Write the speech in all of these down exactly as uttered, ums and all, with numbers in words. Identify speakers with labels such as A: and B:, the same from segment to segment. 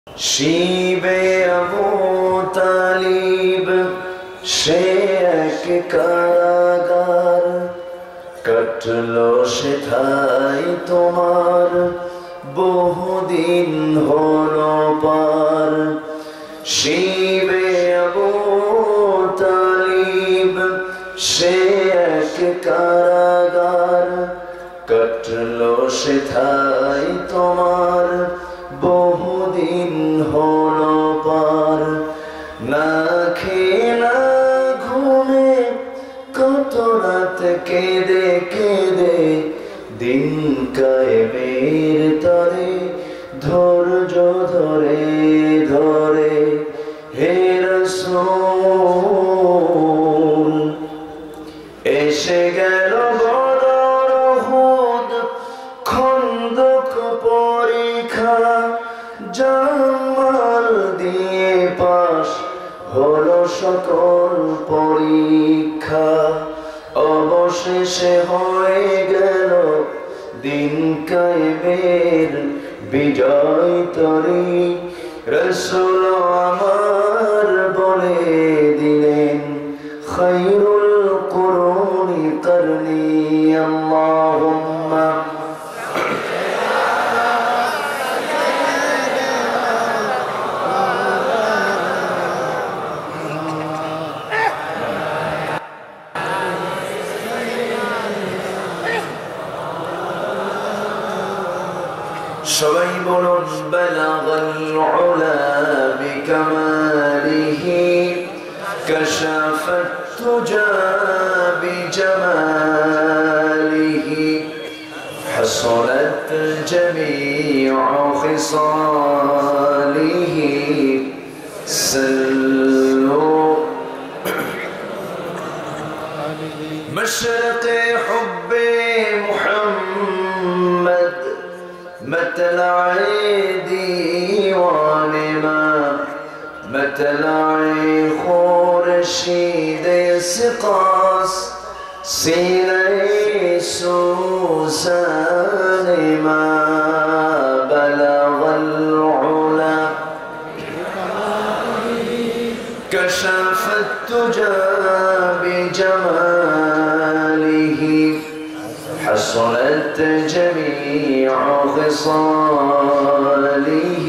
A: শিবে আবু তালিব সে এক কারাগার, কাটলো সেথায় তোমার বহুদিন হলো পার। শিবে আবু তালিব সে এক কারাগার, কাটলো সেথায় তোমার বহুদিন হলো পার। না খেয়ে না ঘুমে কত রাত কেঁদে কেঁদে দিন কায়েমের তরে ধৈর্য ধরে ধরে হে রাসূল এসে গেল বদর উহুদ খন্দক পরীক্ষা, জামাল দিয়ে পাশ হলো সকল পরীক্ষা। অবশেষে হয়ে গেল দিন কায়েমের বিজয় তরী। রাসূল আমার বলে দিলেন খায়রুল কুরুনি করনি। আল্লাহুম্মা সবাই বলুন বালাগাল উলা বিকামালিহি কাশাফাত তুজা বিজামালিহি হাসানাত জামিউ খিসালিহি সাল্লু مشرق حب محمد مطلع دیوان ما مطلع خورشید سقاس سینه سوزان ما بلغ العلا كشف التجا بجماله حصلت جميع خصاله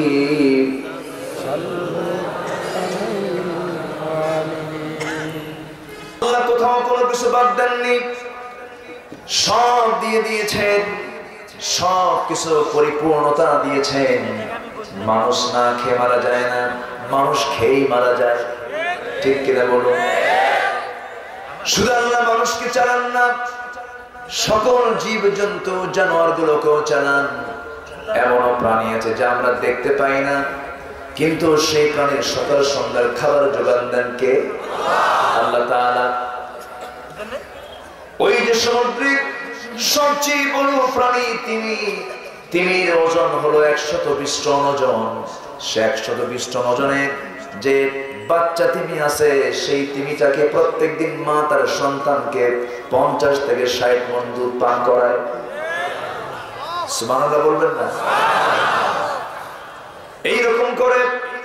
A: আল্লাহ কোথাও কোনো কিছু বাদ দেননি, সব দিয়ে দিয়েছেন, সব কিছু পরিপূর্ণতা দিয়েছেন। মানুষ না খেয়ে মারা যায় না, মানুষ খেয়েই মারা যায়, ঠিক কিনা বলুন? শুধু আল্লাহ মানুষকে চালান না, সকল জীব জন্তু জানোয়ার গুলোকেও চালান। এমন প্রাণী আছে যা আমরা দেখতে পাই না, কিন্তু সেই প্রাণীর সকাল সন্ধ্যার খাবার যোগান দেন কে? আল্লাহ তাআলা। ওই যে সমুদ্রের সবচেয়ে বড় প্রাণী তিমি, তিমির ওজন হলো একশত বিশ টন ওজন। সে একশত বিশ টন ওজনে যে বাচ্চা তিমি আছে, সেই তিমিটাকে প্রত্যেকদিন মা তার সন্তানকে পঞ্চাশ থেকে ষাট মণ দুধ পান করায়। সুবহানাল্লাহ বলবেন না? এইরকম করে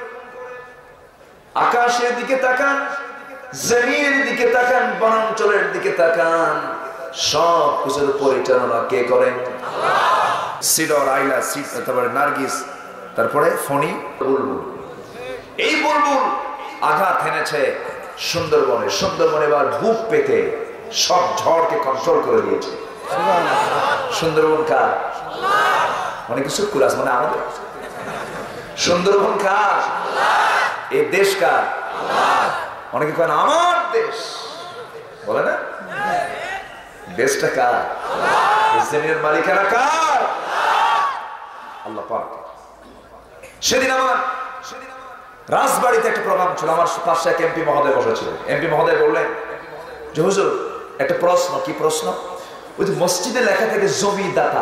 A: আকাশের দিকে তাকান, জমিনের দিকে তাকান, বনাঞ্চলের দিকে তাকান, সব কিছুর পরিচালনা কে করেন? সিডর, আইলা, সিড, তারপরে নার্গিস, তারপরে ফণি, বুলবুল। এই বুলবুল আঘাত এনেছে সুন্দরবনে। সুন্দরবনে এবার বুক পেতে সব ঝড়কে কন্ট্রোল করে দিয়েছে। সুন্দরবন কার? অনেক কিছু কুলাস মানে আমাদের। সুন্দরবন কার? এই দেশ কার? অনেকে কেন আমার দেশ বলে না, দেশটা কার? জমিনের মালিকানা কার? আল্লাহ পাক। সেদিন আমার রাজবাড়িতে একটা প্রোগ্রাম ছিল, আমার পাশে এক এমপি মহোদয় বসেছিল। এমপি মহোদয় বললেন যে হুজুর একটা প্রশ্ন। কি প্রশ্ন? ওই যে মসজিদে লেখা থেকে জমিদাতা,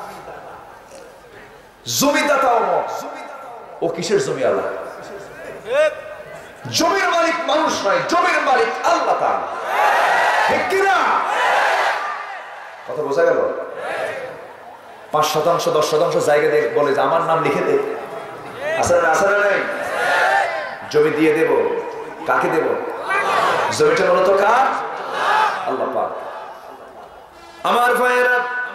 A: জমিদাতা ও কিসের জমি? আল্লাহ। জমির মালিক মানুষ নয়, জমির মালিক আল্লাহ তাআলা, ঠিক কিনা? কথা বোঝা গেল? পাঁচ শতাংশ দশ শতাংশ জায়গা দিয়ে বলে যে আমার নাম লিখে দে, আসলে আসলে নাই জমি দিয়ে দেব, কাকে দেব? জমিটা মূলত কার? আল্লাহ পাক। আমার ভাইয়েরা,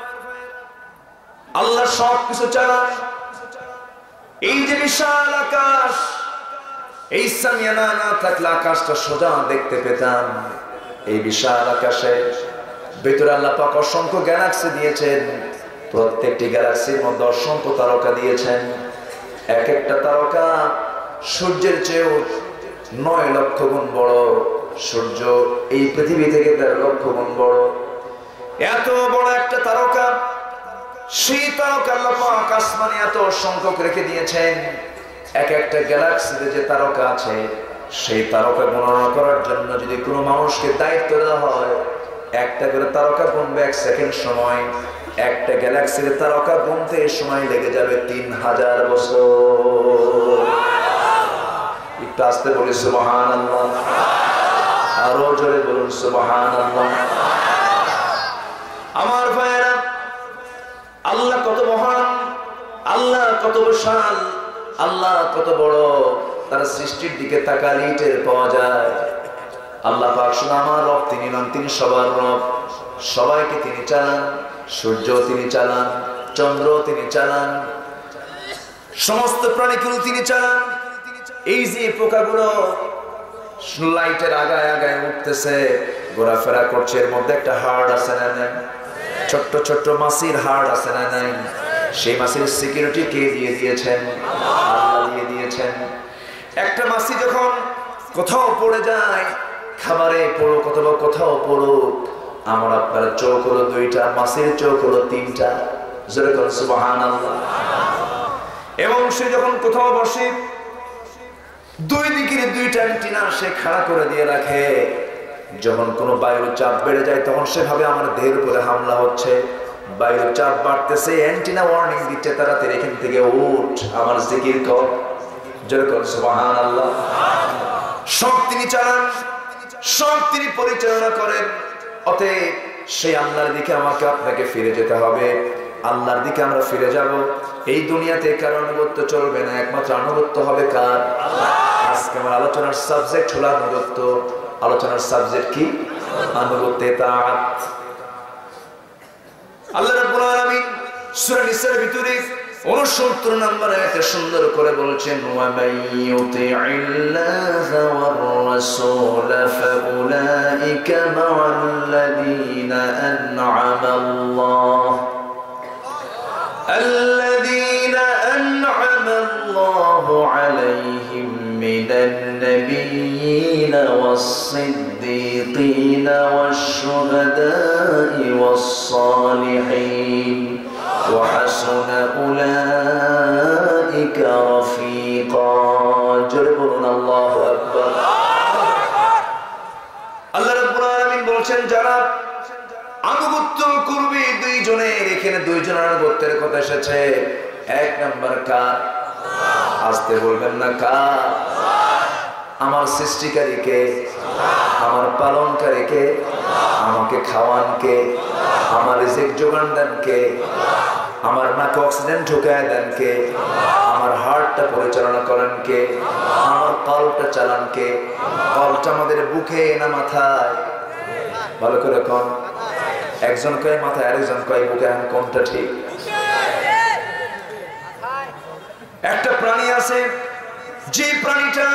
A: আল্লাহ সব কিছু চালান। এই যে বিশাল আকাশ, এই সামিয়ানা না থাকলে আকাশটা সোজা দেখতে পেতাম। এই বিশাল আকাশে ভেতরে আল্লাহ পাক অসংখ্য গ্যালাক্সি দিয়েছেন। প্রত্যেকটি গ্যালাক্সির মধ্যে অসংখ্য তারকা দিয়েছেন। এক একটা তারকা সূর্যের চেয়েও নয় লক্ষ গুণ বড়। সূর্য এই পৃথিবী থেকে দেড় লক্ষ গুণ বড়। এত বড় একটা তারকা, সেই তারকা আল্লাহ পাক আসমানে এত সংখ্যক রেখে দিয়েছেন। এক একটা গ্যালাক্সিতে যে তারকা আছে, সেই তারকা গণনা করার জন্য যদি কোনো মানুষকে দায়িত্ব দেওয়া হয়, একটা করে তারকা গুনবে এক সেকেন্ড সময়। একটা গ্যালাক্সির তারকা গুনতে সময় লেগে যাবে তিন হাজার বছর। একটু আস্তে বলি সুবহানাল্লাহ, আরো জোরে বলুন সুবহানাল্লাহ। আমার ভাইয়েরা, আল্লাহ কত মহান, আল্লাহ কত বিশাল, আল্লাহ কত বড়, তার সৃষ্টির দিকে তাকালে টের পাওয়া যায়। আল্লাহ পাক শুধু আমার রব তিনি নন, তিনি সবার রব। সবাইকে তিনি চালান। সূর্য তিনি চালান, চন্দ্র তিনি চালান, সমস্ত প্রাণীগুলো তিনি চালান। এই যে পোকাগুলো লাইটের আগায় আগায় উঠতেছে, ঘোরাফেরা করছে, এর মধ্যে একটা হাড় আছে না নাই? ছোট্ট ছোট্ট মাছির হাড় আছে না নাই? সেই মাছির সিকিউরিটি কে দিয়ে দিয়েছেন? আল্লাহ দিয়ে দিয়েছেন। একটা মাছি যখন কোথাও পড়ে যায়, খাবারে পড়ুক অথবা কোথাও পড়ুক, আমার আপনার চোখ হলো দুইটা, মাছির চোখ হলো তিনটা। জোরে বলুন সুবহানাল্লাহ। এবং সে যখন কোথাও বসে, দুই দিকের দুইটা অ্যান্টেনা সে খাড়া করে দিয়ে রাখে। যখন কোনো বায়ুর চাপ বেড়ে যায়, তখন সে ভাবে আমার দেহের উপরে হামলা হচ্ছে। বায়ুর চাপ বাড়তেছে, অ্যান্টেনা ওয়ার্নিং দিচ্ছে, তাড়াতাড়ি এখান থেকে উঠ, আমার জিকির কর। জোরে বলুন সুবহানাল্লাহ। সব তিনি চালান, সব তিনি পরিচালনা করেন। অতএব সেই আল্লাহর দিকে আমাকে আপনাকে ফিরে যেতে হবে। আল্লাহর দিকে আমরা ফিরে যাব। এই দুনিয়াতে কারো আনুগত্য চলবে না, একমাত্র আনুগত্য হবে কার? আজকে আমার আলোচনার সাবজেক্ট হলো আনুগত্য। আলোচনার সাবজেক্ট কি? আনুগত্যে তাআত। আল্লাহ রাব্বুল আলামিন সূরা নিসার ভিতরে ঊনসত্তর নম্বর আয়াতে সুন্দর করে বলেছেন, ওয়া মাইয়ুতি'ইল্লাহা ওয়ার রাসূল ফাউলাইকা মা'আল্লাযীনা আন'আমাল্লাহ আল্লাযীনা আন'আমাল্লাহু আলাইহিম মিনান নাবিয়্যিনা ওয়াস-সিদ্দীকীনা ওয়াশ-শুহাদা'i ওয়াস-সালিহিন ওয়া হাসুনা উলাইকা রাফীকা। জোরে বলুন আল্লাহু আকবার। আল্লাহ রাব্বুল আলামিন বলেন, যারা আনুগত্য করবে দুইজনের, এখানে দুইজনের আনুগত্যের কথা এসেছে। এক নাম্বার কার? আসতে বলবেন না, কার? আমার সৃষ্টিকারীকে, আমার পালনকারীকে, আমাকে খাওয়ান কে, আমার রিজিক যোগান দেন কে, আমার নাকে অক্সিজেন ঢুকায় দেন কে, আমার হার্টটা পরিচালনা করেন কে, আমার কলটা চালান কে। কলটা আমাদের বুকে না মাথায়? ভালো করে কোন? একজন কয় মাথায়, আরেকজন কয় বুকে। কোনটা ঠিক? একটা প্রাণী আছে, যে প্রাণীটা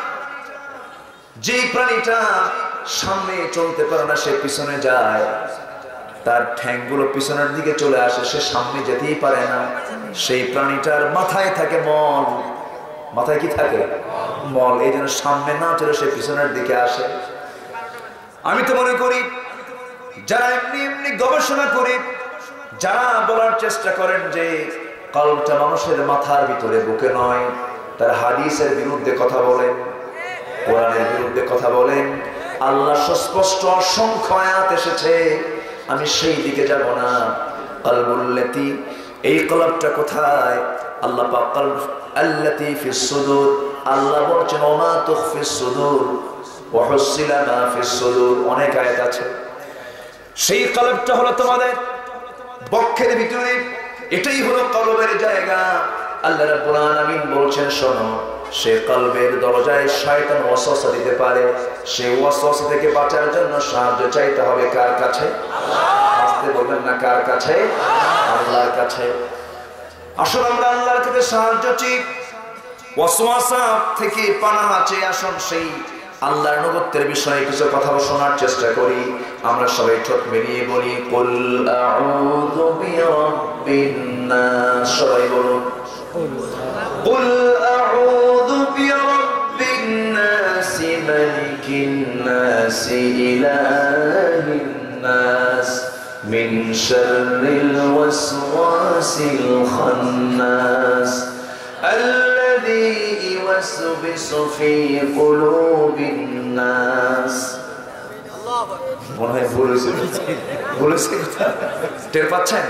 A: যে প্রাণীটা সামনে চলতে পারে না, সে পিছনে যায়। তার ঠ্যাংগুলো পিছনের দিকে চলে আসে, সে সামনে যেতেই পারে না। সেই প্রাণীটার মাথায় থাকে মল। মাথায় কি থাকে? মল। এই জন্য সামনে না চলে সে পিছনের দিকে আসে। আমি তো মনে করি, যারা এমনি এমনি গবেষণা করে, যারা বলার চেষ্টা করেন যে কলবটা মানুষের মাথার ভিতরে, বুকে নয়, তার হাদিসের বিরুদ্ধে কথা বলেন, কোরআনের বিরুদ্ধে কথা বলেন। আল্লাহ সুস্পষ্ট অসংখ্য আয়াত এসেছে, আমি সেই দিকে যাব না। কলবুল্লাতি, এই কলবটা কোথায়? আল্লাহ পাক কলব আল্লাতি ফিস সুদুর, আল্লাহ বলেছেন ওমা তুখফিস সুদুর ওয়া হুসিলা মা ফিস সুদুর। অনেক আয়াত আছে। সেই কলবটা হলো তোমাদের বক্ষের ভিতরে, এটাই হলো কলবের জায়গা। আল্লাহ রাব্বুল আলামিন বলছেন শোনো, সে কলবের দরজায় শয়তান ওয়াসওয়াসা দিতে পারে, সে ওয়াসওয়াসা থেকে বাঁচার জন্য সাহায্য চাইতে হবে কার কাছে? আল্লাহ। আসতে বলবেন না, কার কাছে? আল্লাহর কাছে। আসুন আমরা আল্লাহর কাছে সাহায্য চাই, ওয়াসওয়াসা থেকে পানাহা চেয়ে আসুন সেই আল্লাহর নবুয়তের বিষয়ে কিছু কথা শোনার চেষ্টা করি। আমরা সবাই ঠোঁট মিলিয়ে বলি কুল আউযু বিরাব্বিন নাস। সবাই বলুন কুল আউযু বিরাব্বিন নাস মালিকিন নাস ইলাহিন নাস মিন শাররিল ওয়াসওয়াসিল খান্নাস الذي يوسوس في قلوب الناس। মনে হয় ভুল হয়েছে, ভুল হয়েছে কথা টের পাচ্ছেন?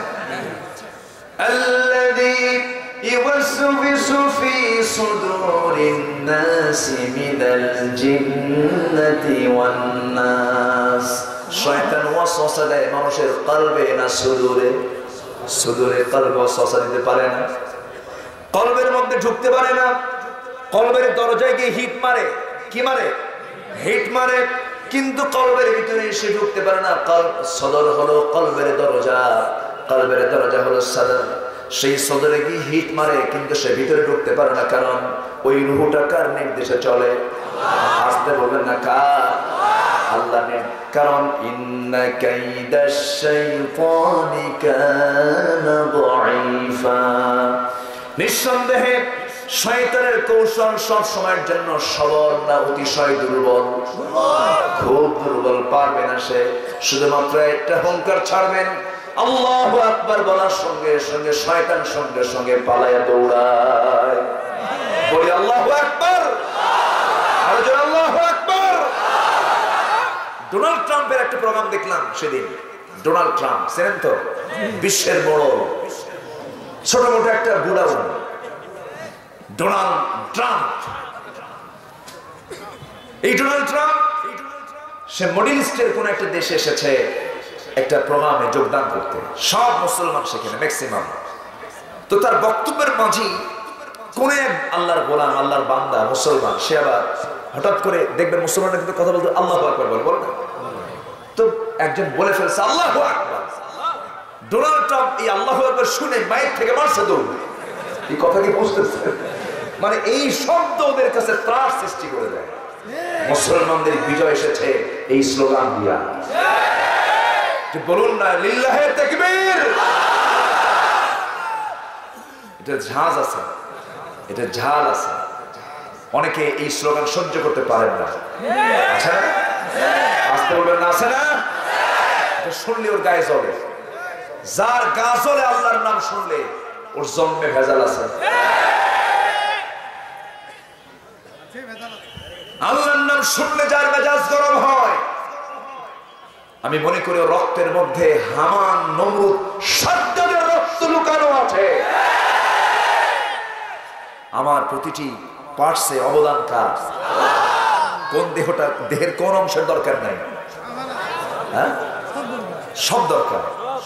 A: الذي يوسوس في صدور الناس من الجنة والناس। শয়তান ওয়াসওয়াসা দেয় মানুষের কলবে না সুদূরে? সুদূরে কলবে ওয়াসওয়াসা দিতে পারে না, কলবের মধ্যে ঢুকতে পারে না, কলবের দরজায় গিয়ে হিট মারে। কি মারে? হিট মারে, কিন্তু কলবের ভিতরে এসে ঢুকতে পারে না। কলব সদর হলো কলবের দরজা, কলবের দরজা হলো সদর। সেই সদরে গিয়ে হিট মারে, কিন্তু সে ভিতরে ঢুকতে পারে না, কারণ ওই রূহটা কার নির্দেশে চলে? আসতে বলবেন না, কার? আল্লাহ। কারণ ইন্না কাইদাশ শাইতানি কানা দাঈফা। নিঃসন্দেহে শয়তানের কৌশল সব সময়ের জন্য সবল না অতিশয় দুর্বল? খুব দুর্বল, পারবে না সে। শুধুমাত্র একটা হুঙ্কার ছাড়বেন, আল্লাহু আকবার বলার সঙ্গে সঙ্গে শয়তান সঙ্গে সঙ্গে পালায়া দৌড়ায়। বলি আল্লাহু আকবার, আরো জোরে আল্লাহু আকবার। ডোনাল্ড ট্রাম্পের একটা প্রোগ্রাম দেখলাম সেদিন। ডোনাল্ড ট্রাম্প চেনেন তো? বিশ্বের বড় ছোট মোটো একটা বুড়া ডোনাল্ড ট্রাম্প। এই ডোনাল্ড ট্রাম্প সে মিডল ইস্টের কোন একটা দেশে এসেছে একটা প্রোগ্রামে যোগদান করতে। সব মুসলমান সেখানে ম্যাক্সিমাম। তো তার বক্তব্যের মাঝে কোন এক আল্লাহর গোলাম, আল্লাহর বান্দা মুসলমান, সে আবার হঠাৎ করে দেখবেন মুসলমানরা কিন্তু কথা বলতে আল্লাহু আকবার বলে, বলে না? তো একজন বলে ফেলছে আল্লাহু আকবার। ডোনাল্ড ট্রাম্প এই আল্লাহু আকবার শুনে মাইক থেকে মারছে দৌড়। এই কথা কি বুঝতেছে? মানে এই শব্দ ওদের কাছে ত্রাস সৃষ্টি করে দেয়। মুসলমানদের বিজয় এসেছে এই স্লোগান দিয়া। বলুন না লিল্লাহে তাকবীর। এটা ঝাঁজ আছে, এটা ঝাল আছে। অনেকে এই স্লোগান সহ্য করতে পারেন না। আচ্ছা, আসতে বলবেন না, আছে না? শুনলে ওর গায়ে জ্বলে। যার গা জ্বলে আল্লাহর নাম শুনলে ওর জন্মে ভেজাল আছে। আল্লাহর নাম শুনলে যার মেজাজ গরম হয়, আমি মনে করি রক্তের মধ্যে হামান, নমরুদ, সাদ্দাদের রক্ত লুকানো আছে। আমার প্রতিটি পার্টসে অবদান কার? কোন দেহটা, দেহের কোন অংশের দরকার নাই? হ্যাঁ, সব দরকার,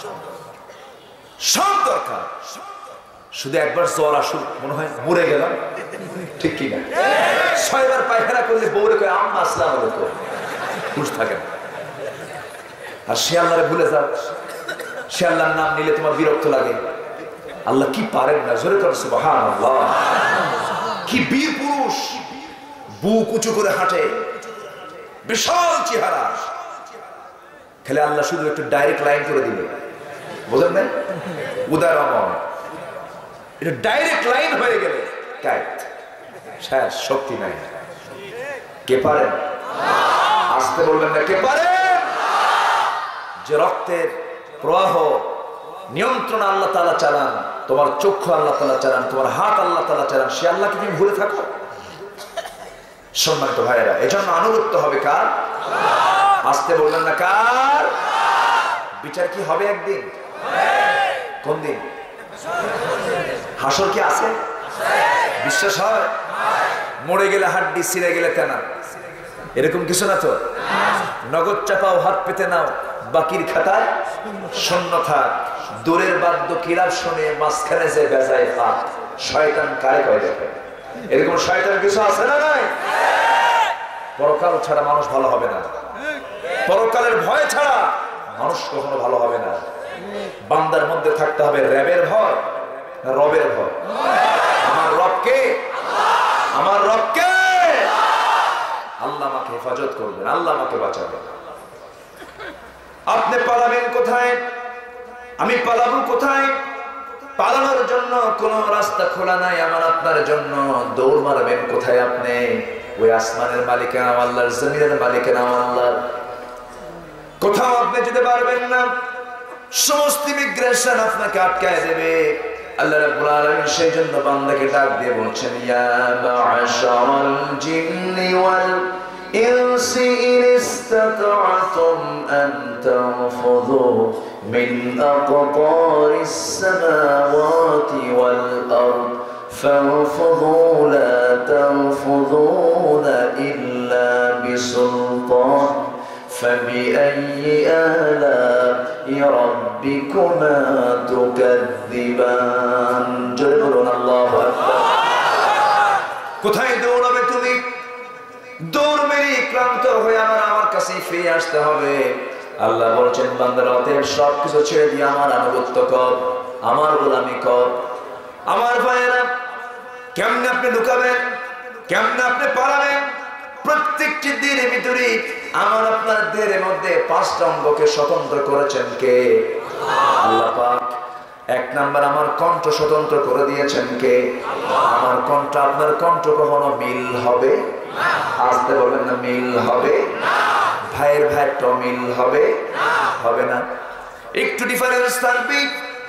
A: সব দরকার। শুধু একবার জ্বর আসুক মনে হয় মরে গেলাম, ঠিক কি না? ছয়বার পায়খানা করলে বউরে কয় আম্মা আসসালামু আলাইকুম, খুশ থাকে না। আর সে আল্লাহরে ভুলে যাও, সে আল্লাহর নাম নিলে তোমার বিরক্ত লাগে। আল্লাহ কি পারেন না? জোরে করে সুবহানাল্লাহ। কি বীর পুরুষ, বুক উঁচু করে হাঁটে, বিশাল চেহারা। খেলে আল্লাহ শুধু একটু ডাইরেক্ট লাইন করে দিল, বুঝলেন না? উদারমন, এটা ডাইরেক্ট লাইন হয়ে গেলে শেষ, শক্তি নাই। কে পারেন? আসতে বলবেন না, কে পারেন? যে রক্তের প্রবাহ নিয়ন্ত্রণ আল্লাহ তাআলা চালান, তোমার চক্ষু আল্লাহ তাআলা চালান, তোমার হাত আল্লাহ তাআলা চালান, সে আল্লাহকে তুমি ভুলে থাকো? সম্মানিত ভাইয়েরা, এজন্য আনুগত্য হবে কার? আসতে বলবেন না, কার? বিচার কি হবে একদিন? কোন দিন? হাসর কি আছে? বিশ্বাস হয়? মরে গেলে হাড্ডি, ছিঁড়ে গেলে তেনা, এরকম কিছু না তো? নগদ চাপাও, হাত পেতে নাও, বাকির খাতায় শূন্য থাক। দূরের বাদ্য কিরাপ শুনে মাঝখানে যে বেজায় পাক, শয়তান কারে কয় দেখে? এরকম শয়তান কিছু আছে না নাই? পরকাল ছাড়া মানুষ ভালো হবে না, পরকালের ভয় ছাড়া মানুষ কখনো ভালো হবে না। বান্দার মধ্যে থাকতে হবে রবের ভয় না রবের ভয়? আমার রবকে, আমার রবকে, আল্লাহ আমাকে হেফাজত করবেন, আল্লাহ আমাকে বাঁচাবেন। আপনি পালাবেন কোথায়? আমি পালাবো কোথায়? পালানোর জন্য কোন রাস্তা খোলা নাই আমার আপনার জন্য। দৌড় মারবেন কোথায় আপনি? ওই আসমানের মালিকের নাম আল্লাহর, জমিনের মালিকের নাম আল্লাহর। কোথাও আপনি যেতে পারবেন না, সমস্ত ইমিগ্রেশন আপনাকে আটকায় দেবে। আল্লাহ রাব্বুল আলামিন সেই জন্য বান্দাকে ডাক দিয়ে বলছেন, ইয়া মা'শারাল জিন্নি ওয়াল ইনসি ইন ইসতাতা'তুম আন তানফুযু মিন আকতারিস সামাওয়াতি ওয়াল আরদ ফানফুযু লা তানফুযুনা ইল্লা বিসুলতান فبأي آلاء ربكما تكذبان جل الله أكبر কোথায় দৌড়াবে তুমি? দৌড় মেরে ক্লান্ত হয়ে আমার আমার কাছে ফিরে আসতে হবে। আল্লাহ বলছেন বান্দারা অতএব সবকিছু ছেড়ে দিয়ে আমার আনুগত্য কর, আমার গোলামি কর। আমার ভাইয়েরা, কেমনে আপনি লুকাবেন, কেমনে আপনি পালাবেন? প্রত্যেকটি দিনের ভিতরে আমার আপনার দেহের মধ্যে পাঁচটা অঙ্গকে স্বতন্ত্র করেছেন কে? আল্লাহ পাক। এক নাম্বার আমার কণ্ঠ স্বতন্ত্র করে দিয়েছেন কে? আমার কণ্ঠ আপনার কণ্ঠ কখনো মিল হবে? আসতে বলবেন না, মিল হবে? ভাইয়ের ভাইয়েরটা মিল হবে? হবে না। একটু ডিফারেন্স থাকবে।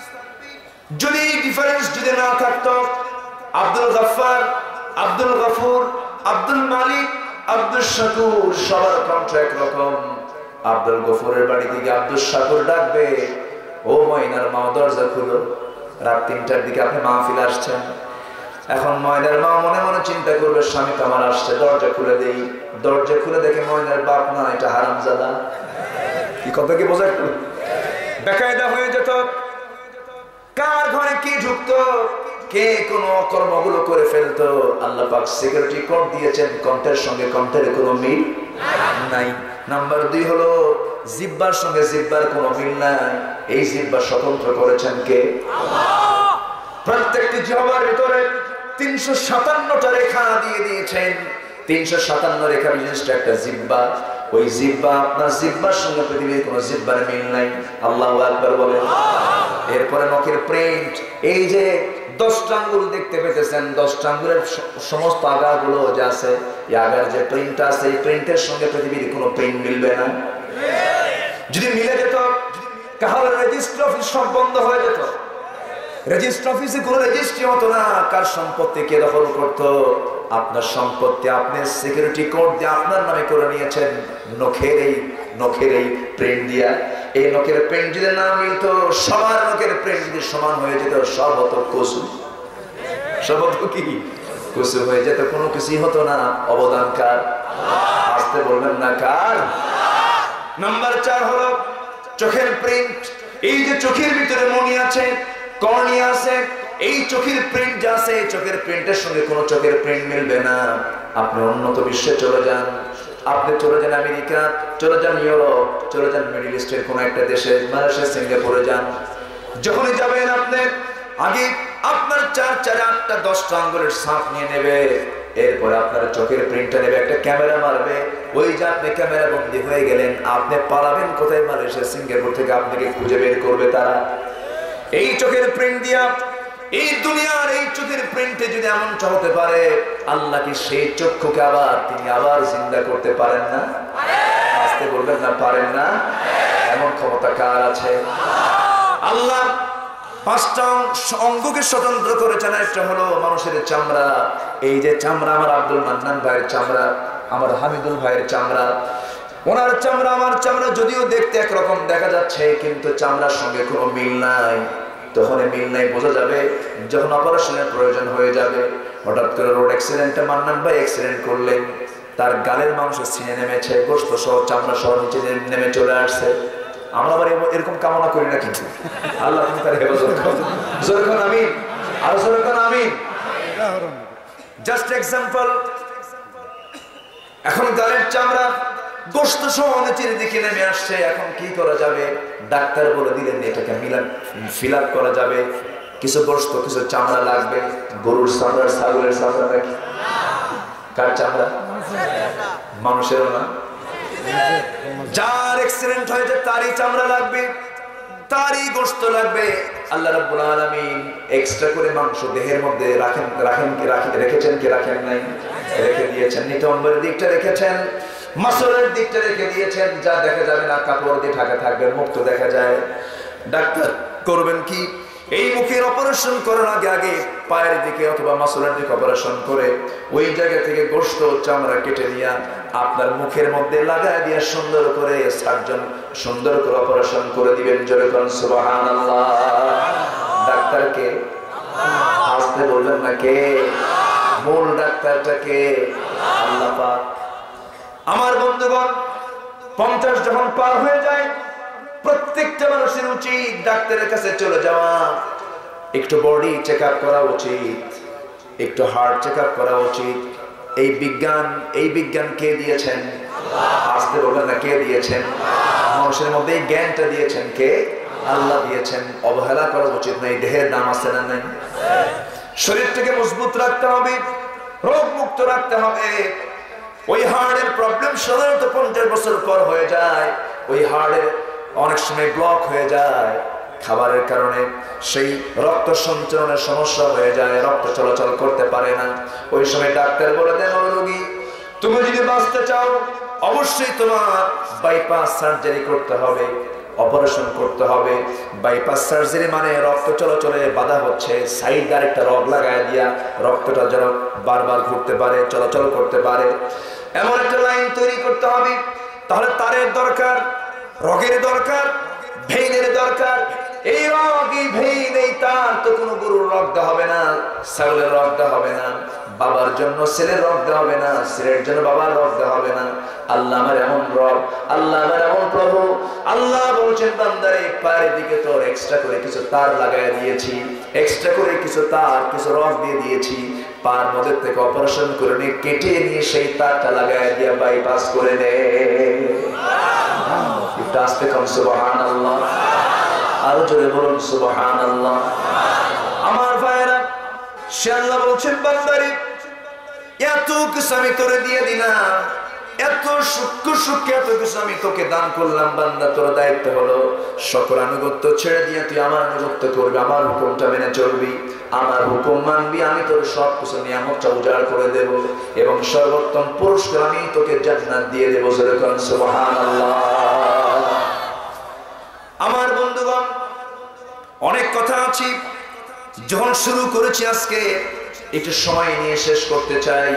A: যদি ডিফারেন্স যদি না থাকতো, আব্দুল গফফার, আব্দুল গফুর, আব্দুল মালিক, আব্দুল শাকুর সবার কণ্ঠ একরকম। আব্দুল গফুরের বাড়ি থেকে আব্দুল শাকুর ডাকবে, ও ময়নার মা দরজা খুলো। রাত তিনটার দিকে আপনি মাহফিল আসছেন। এখন ময়নার মা মনে মনে চিন্তা করবে, স্বামী তো আমার আসছে, দরজা খুলে দেই। দরজা খুলে দেখে ময়নার বাপ না, এটা হারামজাদা। কি কথা কি বোঝা? বেকায়দা হয়ে যেত। কার ঘরে কি ঢুকতো, কে কোন কর্মগুলো করে ফেলতো। আল্লাহ পাক সিকিউরিটি কোড দিয়েছেন, কণ্ঠের সঙ্গে কণ্ঠের কোনো মিল নাই। নাম্বার দুই হলো জিহ্বার সঙ্গে জিহ্বার কোনো মিল নাই। এই জিহ্বা স্বতন্ত্র করেছেন কে? আল্লাহ। প্রত্যেকটি জিহ্বার ভিতরে তিনশো সাতান্নটা রেখা দিয়ে দিয়েছেন। তিনশো সাতান্ন রেখা বিশিষ্ট একটা জিহ্বা। ওই জিহ্বা আপনার জিহ্বার সঙ্গে পৃথিবীর কোনো জিহ্বার মিল নাই। আল্লাহু আকবার বলেন। এরপরে নখের প্রিন্ট, এই যে দশটা আঙ্গুল দেখতে পেতেছেন, দশটা আঙ্গুলের সমস্ত আগাগুলো যে আছে, এই আগার যে প্রিন্ট আছে, এই প্রিন্টের সঙ্গে পৃথিবীর কোনো প্রিন্ট মিলবে না। যদি মিলে যেত, তাহলে রেজিস্ট্রি অফিস সব বন্ধ হয়ে যেত। রেজিস্ট্রি অফিসে কোনো রেজিস্ট্রি হতো না। কার সম্পত্তি কে দখল করতো? আপনার সম্পত্তি আপনি সিকিউরিটি কোড দিয়ে আপনার নামে করে নিয়েছেন, নখের এই নখের এই প্রিন্ট দিয়া। এই নখের প্রিন্ট যদি না মিলতো, সবার নখের প্রিন্ট যদি সমান হয়ে যেত, সব হতো কসু। সব হতো কি? কসু হয়ে যেত, কোনো কিছুই হতো না। অবদান কার? আসতে বলবেন না কার? নাম্বার চার হলো চোখের প্রিন্ট। এই যে চোখের ভিতরে মনি আছে, কর্নিয়া আছে, এই চোখের প্রিন্ট যা আছে, চোখের প্রিন্টের সঙ্গে কোনো চোখের প্রিন্ট মিলবে না। আপনি উন্নত বিশ্বে চলে যান, আপনি চলে যান আমেরিকা, চলে যান ইউরোপ, চলে যান মিডল ইস্টের কোন একটা দেশে, মালয়েশিয়া, সিঙ্গাপুরে যান। যখনই যাবেন আপনি আগে আপনার চার চার আটটা দশটা আঙ্গুলের ছাপ নিয়ে নেবে। এরপরে আপনার চোখের প্রিন্টটা নেবে, একটা ক্যামেরা মারবে। ওই যে আপনি ক্যামেরা বন্দী হয়ে গেলেন, আপনি পালাবেন কোথায়? মালয়েশিয়া, সিঙ্গাপুর থেকে আপনাকে খুঁজে বের করবে তারা। এই চোখের প্রিন্ট দিয়া, এই দুনিয়ার এই চোখের প্রিন্টে যদি এমন হতে পারে, আল্লাহ কি সেই চক্ষুকে আবার তিনি আবার জিন্দা করতে পারেন না? আসতে বলবেন না, পারেন না। এমন ক্ষমতা কার আছে? আল্লাহ পাঁচটা অঙ্গকে স্বতন্ত্র করেছেন। একটা হলো মানুষের চামড়া। এই যে চামড়া, আমার আব্দুল মান্নান ভাইয়ের চামড়া, আমার হামিদুল ভাইয়ের চামড়া, ওনার চামড়া আমার চামড়া যদিও দেখতে একরকম দেখা যাচ্ছে, কিন্তু চামড়ার সঙ্গে কোনো মিল নাই। তখন মিল নাই বোঝা যাবে যখন অপারেশনের প্রয়োজন হয়ে যাবে। হঠাৎ করে রোড অ্যাক্সিডেন্টে মান্নান ভাই অ্যাক্সিডেন্ট করলেন, তার গালের মাংস ছিঁড়ে নেমেছে, গোশত সহ চামড়া সহ নিচে নেমে চলে আসছে। আমরা আবার এরকম কামনা করি না, কিন্তু আল্লাহ তুমি তার হেফাজত করো। যখন আমি আর জোরে কোন আমিন। জাস্ট এক্সাম্পল, এখন গালের চামড়া গোশত সহ নিচের দিকে নেমে আসছে, এখন কি করা যাবে? ডাক্তার বলে দিলেন এটাকে মিলান ফিল আপ করা যাবে, কিছু গোশত কিছু চামড়া লাগবে। গরুর চামড়া, ছাগলের চামড়া নাকি? কার চামড়া? মানুষেরও না। যার অ্যাক্সিডেন্ট হয়েছে তারই চামড়া লাগবে, তারই গোশত লাগবে। আল্লাহ রাব্বুল আলামিন এক্সট্রা করে মাংস দেহের মধ্যে রাখেন রাখেন কি রাখেন রেখেছেন কি রাখেন নাই? রেখে দিয়েছেন। নিতম্বের দিকটা রেখেছেন, মাসলের দিকটা রেখে দিয়েছেন, যা দেখা যাবে না কাপড় দিয়ে ঢাকা থাকবে, মুখ তো দেখা যায়। ডাক্তার করবেন কি? এই মুখের অপারেশন করার আগে আগে পায়ের দিকে অথবা মাসলের দিকে অপারেশন করে ওই জায়গা থেকে গোশত চামড়া কেটে নিয়ে আপনার মুখের মধ্যে লাগায় দিয়ে সুন্দর করে সার্জন সুন্দর করে অপারেশন করে দিবেন। জোরে কোন সুবহানাল্লাহ। ডাক্তারকে আসতে বলবেন না, কে? মূল ডাক্তারটাকে আল্লাহ পাক। আমার বন্ধুগণ, পঞ্চাশ যখন পার হয়ে যায় প্রত্যেকটা মানুষের উচিত ডাক্তারের কাছে চলে যাওয়া, একটু বডি চেক আপ করা উচিত, একটু হার্ট চেক আপ করা উচিত। এই বিজ্ঞান এই বিজ্ঞান কে দিয়েছেন? আসতে বলবেন না, কে দিয়েছেন? মানুষের মধ্যে এই জ্ঞানটা দিয়েছেন কে? আল্লাহ দিয়েছেন। অবহেলা করা উচিত না। এই দেহের দাম আছে না নাই? শরীরটাকে মজবুত রাখতে হবে, রোগ মুক্ত রাখতে হবে। ওই হার্টের প্রবলেম সাধারণত পঞ্চাশ বছর পর হয়ে যায়। ওই হার্টের অনেক সময় ব্লক হয়ে যায় খাবারের কারণে, সেই রক্ত সঞ্চালনের সমস্যা হয়ে যায়, রক্ত চলাচল করতে পারে না। ওই সময় ডাক্তার বলে দেন, ও রোগী, তুমি যদি বাঁচতে চাও অবশ্যই তোমার বাইপাস সার্জারি করতে হবে, অপারেশন করতে হবে। বাইপাস সার্জারি মানে রক্ত চলাচলে বাধা হচ্ছে, সাইড আরেকটা রগ লাগায় দিয়া রক্তটা যেন বারবার ঘুরতে পারে, চলাচল করতে পারে, এমন একটা লাইন তৈরি করতে হবে। তাহলে তারের দরকার, রগের দরকার, ভেইনের দরকার। এই রগ, এই ভেইন, এই তার তো কোনো গরুর রগ দেওয়া হবে না, ছাগলের রগ দেওয়া হবে না, বাবার জন্য ছেলের রগ দেওয়া হবে না, ছেলের জন্য বাবার রগ দেওয়া হবে না। আল্লাহ আমার এমন রব, আল্লাহ আমার এমন প্রভু। আল্লাহ বলছেন, বান্দারে পায়ের দিকে তোর এক্সট্রা করে কিছু তার লাগাই দিয়েছি, এক্সট্রা করে কিছু তার কিছু রগ দিয়ে দিয়েছি। পার মধ্যে থেকে অপারেশন করে নিয়ে কেটে নিয়ে সেই তারটা লাগাই দিয়ে বাইপাস করে নে। একটু আস্তে কম সুবহানাল্লাহ, আরো জোরে বলুন সুবহানাল্লাহ। আমার ভাইরা, সে আল্লাহ বলছেন, বান্দারে এত কিছু আমি তোরে দিয়ে দিলাম, এত সূক্ষ্ম সূক্ষ্ম এত কিছু আমি তোকে দান করলাম। বান্দা, তোর দায়িত্ব হলো সকল আনুগত্য ছেড়ে দিয়ে তুই আমার আনুগত্য করবি, আমার হুকুমটা মেনে চলবি, আমার হুকুম মানবি। আমি তোর সব কিছু নিয়ামতটা উজাড় করে দেব এবং সর্বোত্তম পুরস্কার আমি তোকে জান্নাত দিয়ে দেবো। সুবহানাল্লাহ। আমার বন্ধুগণ, অনেক কথা আছে, যখন শুরু করেছি আজকে একটু সময় নিয়ে শেষ করতে চাই।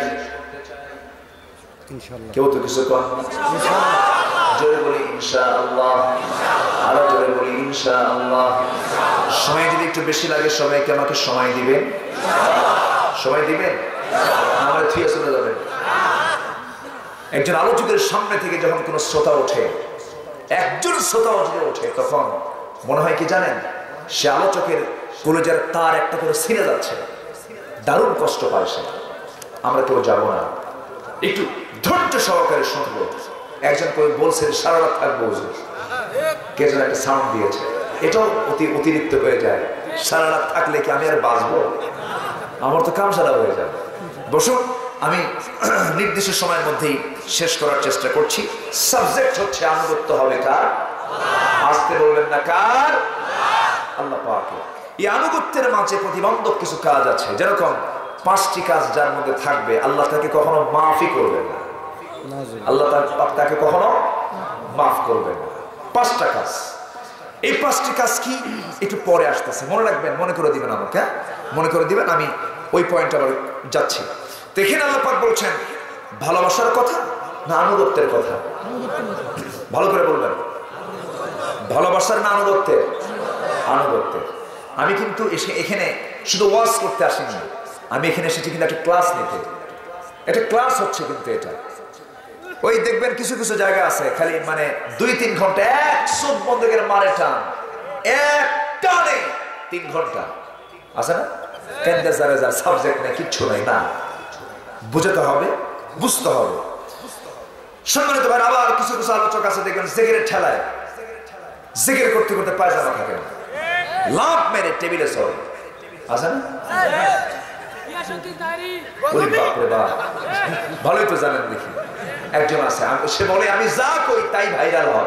A: কেউ তো কিছু কর, জোরে বলি ইনশাআল্লাহ, আরো জোরে বলি ইনশাআল্লাহ। সময় যদি একটু বেশি লাগে সবাইকে আমাকে সময় দিবেন, সময় দিবেন, আমার থিয়ে চলে যাবেন। একজন আলোচকের সামনে থেকে যখন কোনো শ্রোতা ওঠে, একজন শ্রোতা ওঠে, তখন মনে হয় কি জানেন, সে আলোচকের কলেজের তার একটা করে ছিঁড়ে যাচ্ছে, দারুণ কষ্ট পায় সে। আমরা কেউ যাবো না, একটু ধৈর্য সহকারে শুনবো। একজন করে বলছেন সারা রাত থাকবো, কে যেন একটা সাউন্ড দিয়েছে, এটাও অতি অতিরিক্ত হয়ে যায়। সারা রাত থাকলে কি আমি আর বাঁচবো? আমার তো কাম সারা হয়ে যাবে। বসুন, আমি নির্দিষ্ট সময়ের মধ্যেই শেষ করার চেষ্টা করছি। সাবজেক্ট হচ্ছে আনুগত্য হবে কার? আসতে বলবেন না, কার? আল্লাহ পাকের। এই আনুগত্যের মাঝে প্রতিবন্ধক কিছু কাজ আছে, যেরকম পাঁচটি কাজ যার মধ্যে থাকবে আল্লাহ তাকে কখনো মাফই করবেন না, আল্লাহ তাকে কখনো মাফ করবেন না। পাঁচটা কাজ। এই পাঁচটি কাজ কি একটু পরে আসতেছে, মনে রাখবেন, মনে করে দিবেন আমাকে, মনে করে দিবেন। আমি ওই পয়েন্টে আবার যাচ্ছি। দেখেন আল্লাহ পাক বলছেন ভালোবাসার কথা না আনুগত্যের কথা? ভালো করে বলবেন, ভালোবাসার না আনুগত্যের? আনুগত্যের। আমি কিন্তু এসে এখানে শুধু ওয়াজ করতে আসিনি, আমি এখানে এসেছি কিন্তু একটা ক্লাস নিতে। একটা ক্লাস হচ্ছে কিন্তু এটা। ওই দেখবেন কিছু কিছু জায়গা আছে খালি মানে দুই তিন ঘন্টা একশো বন্ধকের মারে টান, এক টানে তিন ঘন্টা আছে না? ক্যান্ডাসারে যার সাবজেক্ট নেই, কিচ্ছু নাই, না, বুঝতে হবে, বুঝতে হবে। সম্মানিত ভাই, আবার কিছু কিছু আলোচক আছে দেখবেন জিকিরের ঠেলায় জিকির করতে করতে পায়জামা থাকে না, লাভ মেরে টেবিলে সরে আছে না? ভালোই তো জানেন, দেখি একজন আছে, সে বলে আমি যা কই তাই ভাইরাল হয়।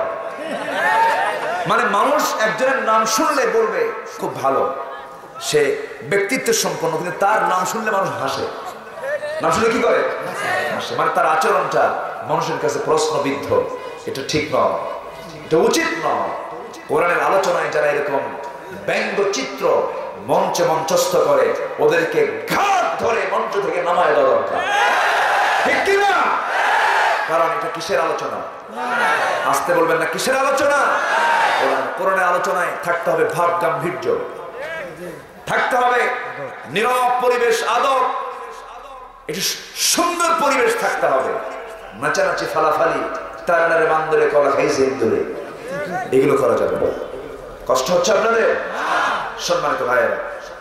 A: মানে মানুষ একজনের নাম শুনলে বলবে খুব ভালো, সে ব্যক্তিত্ব সম্পন্ন, কিন্তু তার নাম শুনলে মানুষ হাসে। নাম শুনলে কি করে? হাসে। মানে তার আচরণটা মানুষের কাছে প্রশ্নবিদ্ধ। এটা ঠিক নয়, এটা উচিত নয়। কোরআনের আলোচনায় যারা এরকম ব্যঙ্গচিত্র মঞ্চে মঞ্চস্থ করে, ওদেরকে ঘাট ধরে মঞ্চ থেকে নামায় দেওয়া দরকার, ঠিক কিনা? কারণ এটা কিসের আলোচনা? আসতে বলবেন না, কিসের আলোচনা? কোরআনের আলোচনায় থাকতে হবে ভাব গাম্ভীর্য, থাকতে হবে নীরব পরিবেশ, আদব, একটু সুন্দর পরিবেশ থাকতে হবে। নাচানাচি, ফালাফালি, তারানারে বান্দরে কলা খাইছে ইন্দুরে, এগুলো করা যাবে না। কষ্ট হচ্ছে আপনাদের? সম্মানিত ভাইয়েরা,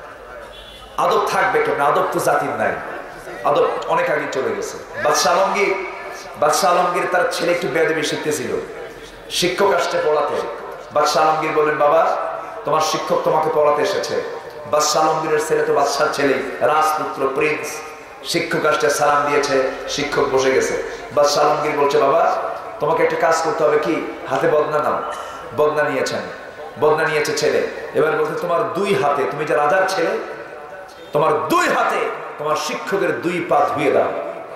A: আদব থাকবে কেন? আদব তো জাতির নাই, আদব অনেক আগে চলে গেছে। বাদশাহ আলমগীর বাদশাহ আলমগীর তার ছেলে একটু বেয়াদবি শিখতেছিল, শিক্ষক আসছে পড়াতে। বাদশাহ আলমগীর বললেন, বাবা তোমার শিক্ষক তোমাকে পড়াতে এসেছে। বাদশাহ আলমগীরের ছেলে তো বাদশার ছেলেই, রাজপুত্র, প্রিন্স। শিক্ষক আসছে, সালাম দিয়েছে, শিক্ষক বসে গেছে। বাদশাহ আলমগীর বলছে, বাবা তোমাকে একটা কাজ করতে হবে, কি? হাতে বদনা নাও। বদনা নিয়েছেন, বদনা নিয়েছে ছেলে। এবার বলছে, তোমার দুই হাতে, তুমি যে রাজার ছেলে, তোমার দুই হাতে তোমার শিক্ষকের দুই পা ধুয়ে দাও।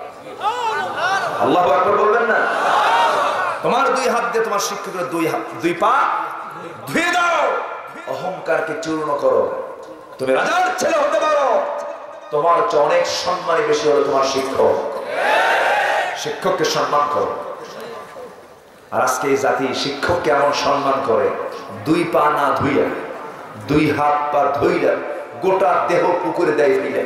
A: আল্লাহু আকবার বলবেন না? তোমার দুই হাত দিয়ে তোমার শিক্ষকের দুই হাত দুই পা ধুয়ে দাও। অহংকারকে চূর্ণ করো। তুমি রাজার ছেলে হতে পারো, তোমার চেয়ে অনেক সম্মানী বেশি হলো তোমার শিক্ষক। শিক্ষককে সম্মান করো। আর আজকে এই জাতি শিক্ষককে এমন সম্মান করে, দুই পা না ধুইয়া, দুই হাত পা ধুইয়া গোটা দেহ পুকুরে দেয় ফেলে।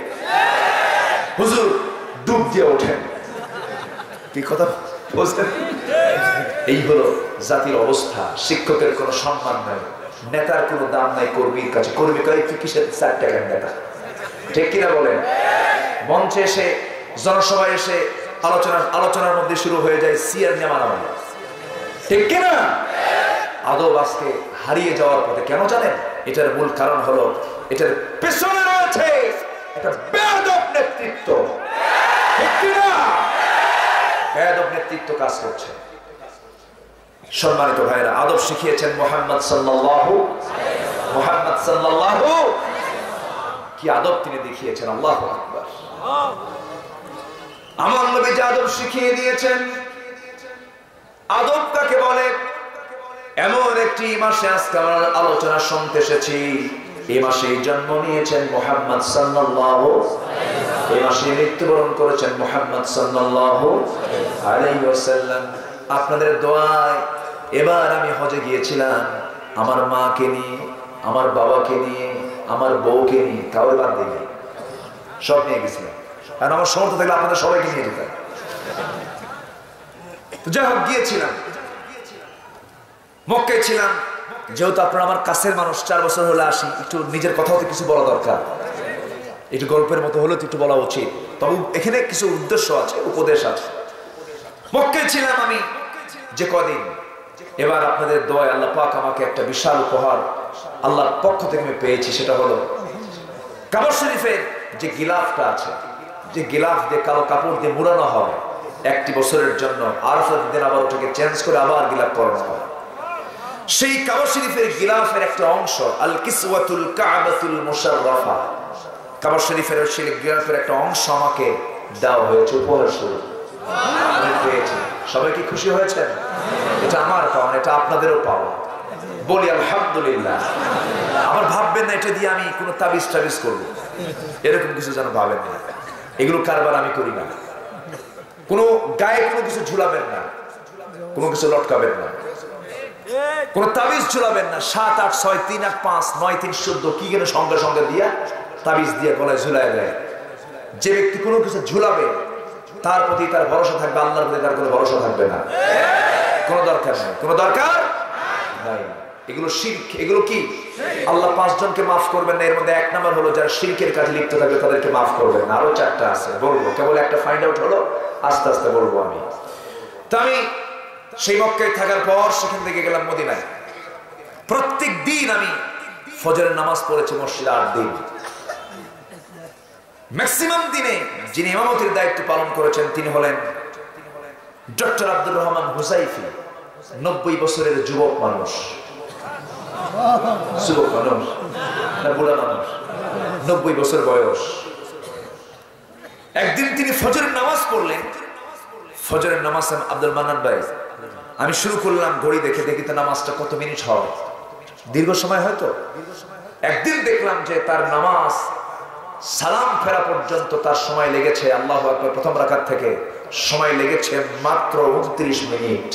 A: হুজুর ডুব দিয়ে ওঠেন। কি কথা বুঝলেন? এই হলো জাতির অবস্থা। শিক্ষকের কোনো সম্মান নাই, নেতার কোনো দাম নাই কর্মীর কাছে। কর্মী করে তুই কিসের চার টাকার নেতা, ঠিক কিনা বলেন? মঞ্চে এসে, জনসভায় এসে আলোচনা আলোচনার মধ্যে শুরু হয়ে যায় সিয়ার নিয়ে মারামারি, ঠিক কিনা? আদব আজকে হারিয়ে যাওয়ার পথে। কেন জানেন? এটার মূল কারণ হলো, এটার পেছনে রয়েছে একটা বেয়াদব নেতৃত্ব, ঠিক কিনা? বেয়াদব নেতৃত্ব কাজ করছে। সম্মানিত ভাইরা, আদব শিখিয়েছেন মুহাম্মদ সাল্লাল্লাহু মুহাম্মদ সাল্লাল্লাহু কি আদব তিনি দেখিয়েছেন! আল্লাহু আকবার। আমার নবী যে আদব শিখিয়ে দিয়েছেন, আদব কাকে বলে? এমন একটি মাসে আজকে আমরা আলোচনা শুনতে এসেছি। এই মাসে জন্ম নিয়েছেন মুহাম্মদ সাল্লাল্লাহু, এই মাসে মৃত্যুবরণ করেছেন মুহাম্মদ সাল্লাল্লাহু আলাইহি ওয়াসাল্লাম। আপনাদের দোয়ায় এবার আমি হজে গিয়েছিলাম, আমার মাকে নিয়ে, আমার বাবাকে নিয়ে, আমার বউকে নিয়ে, কাউকে বাদ দিইনি, সব নিয়ে গেছিলাম। কারণ আমার সমর্থ থাকলে আপনাদের সবাইকে নিয়ে যেতাম। যাই হোক, গিয়েছিলাম, মক্কায় ছিলাম। যেহেতু আপনারা আমার কাছের মানুষ, চার বছর হলে আসি, একটু নিজের কথাও তো কিছু বলা দরকার, একটু গল্পের মতো হলে তো একটু বলা উচিত। তবে এখানে কিছু উদ্দেশ্য আছে, উপদেশ আছে। মক্কায় ছিলাম আমি যে কদিন, এবার আপনাদের দোয়ায় আল্লাহ পাক আমাকে একটা বিশাল উপহার আল্লাহর পক্ষ থেকে আমি পেয়েছি। সেটা হলো কাবা শরীফের যে গিলাফটা আছে, যে গিলাফ দিয়ে কালো কাপড় দিয়ে মুড়ানো হয় একটি বছরের জন্য, আরাফাত দিন আবার ওটাকে চেঞ্জ করে আবার গিলাফ পরানো হয়। সেই কাবা শরীফের গিলাফের একটা অংশ, আল কিসওয়াতুল কাবাতুল মুশাররাফা, কাবা শরীফের সেই গিলাফের একটা অংশ আমাকে দেওয়া হয়েছে উপহার স্বরূপ। আমি পেয়েছি। সবাই কি খুশি হয়েছেন? এটা আমার পাওয়া, এটা আপনাদেরও পাওয়া। বলি আলহামদুলিল্লাহ। আবার ভাববেন না এটা দিয়ে আমি কোনো তাবিজ টাবিজ করবো, এরকম কিছু যেন ভাবেন না। এগুলো কারবার আমি করি না। কোনো গায়ে কোনো কিছু ঝুলাবেন না, কোনো কিছু লটকাবেন না, কোনো তাবিজ ঝুলাবেন না। সাত আট ছয় তিন আট পাঁচ নয় তিন চোদ্দ কি কেন সঙ্গে সঙ্গে দিয়া তাবিজ দিয়ে গলায় ঝুলাই দেয়। যে ব্যক্তি কোনো কিছু ঝুলাবে তার প্রতি তার ভরসা থাকবে, আল্লাহর প্রতি তার কোনো ভরসা থাকবে না। কোনো দরকার নাই, কোনো দরকার নাই। এগুলো শিরক, এগুলো কি আল্লাহ পাঁচজনকে মাফ করবেন না, এর মধ্যে এক নাম্বার হলো যারা শিরকের কাজে লিপ্ত থাকবে তাদেরকে মাফ করবেন। আরো চারটা আছে, বলবো, কেবল একটা ফাইন্ড আউট হলো, আস্তে আস্তে বলবো আমি। তো আমি সেই মক্কায় থাকার পর সেখান থেকে গেলাম মদিনায়। প্রত্যেক দিন আমি ফজরের নামাজ পড়েছি মসজিদে আট দিন। ম্যাক্সিমাম দিনে যিনি ইমামতির দায়িত্ব পালন করেছেন তিনি হলেন ডক্টর আব্দুর রহমান হুসাইফি, নব্বই বছরের যুবক মানুষ। যুবক মানুষ না বুড়া মানুষ? নব্বই বছর বয়স। একদিন তিনি ফজরের নামাজ পড়লেন। ফজরের নামাজ আব্দুল মান্নান ভাই, আমি শুরু করলাম ঘড়ি দেখে, দেখি তো নামাজটা কত মিনিট হয়, দীর্ঘ সময় হয়তো। একদিন দেখলাম যে তার নামাজ সালাম ফেরা পর্যন্ত তার সময় লেগেছে, আল্লাহু আকবার প্রথম রাকাত থেকে সময় লেগেছে মাত্র উনত্রিশ মিনিট।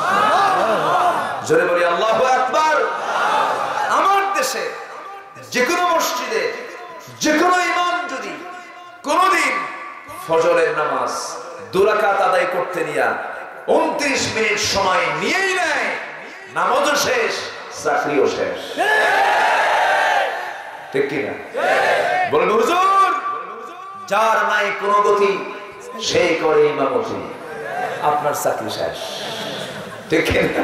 A: জোরে বলি আল্লাহু আকবার। আমার দেশে যে কোনো মসজিদে যে কোনো ইমাম যদি কোনদিন ফজরের নামাজ দুই রাকাত আদায় করতে নিয়া উনত্রিশ মিনিট সময় নিয়েই নেয়, নামাজও শেষ, চাকরিও শেষ। ঠিক কিনা বলবে হুজুর? যার নাই কোনো গতি সে করে ইমামতি, আপনার চাকরি শেষ। ঠিক কিনা?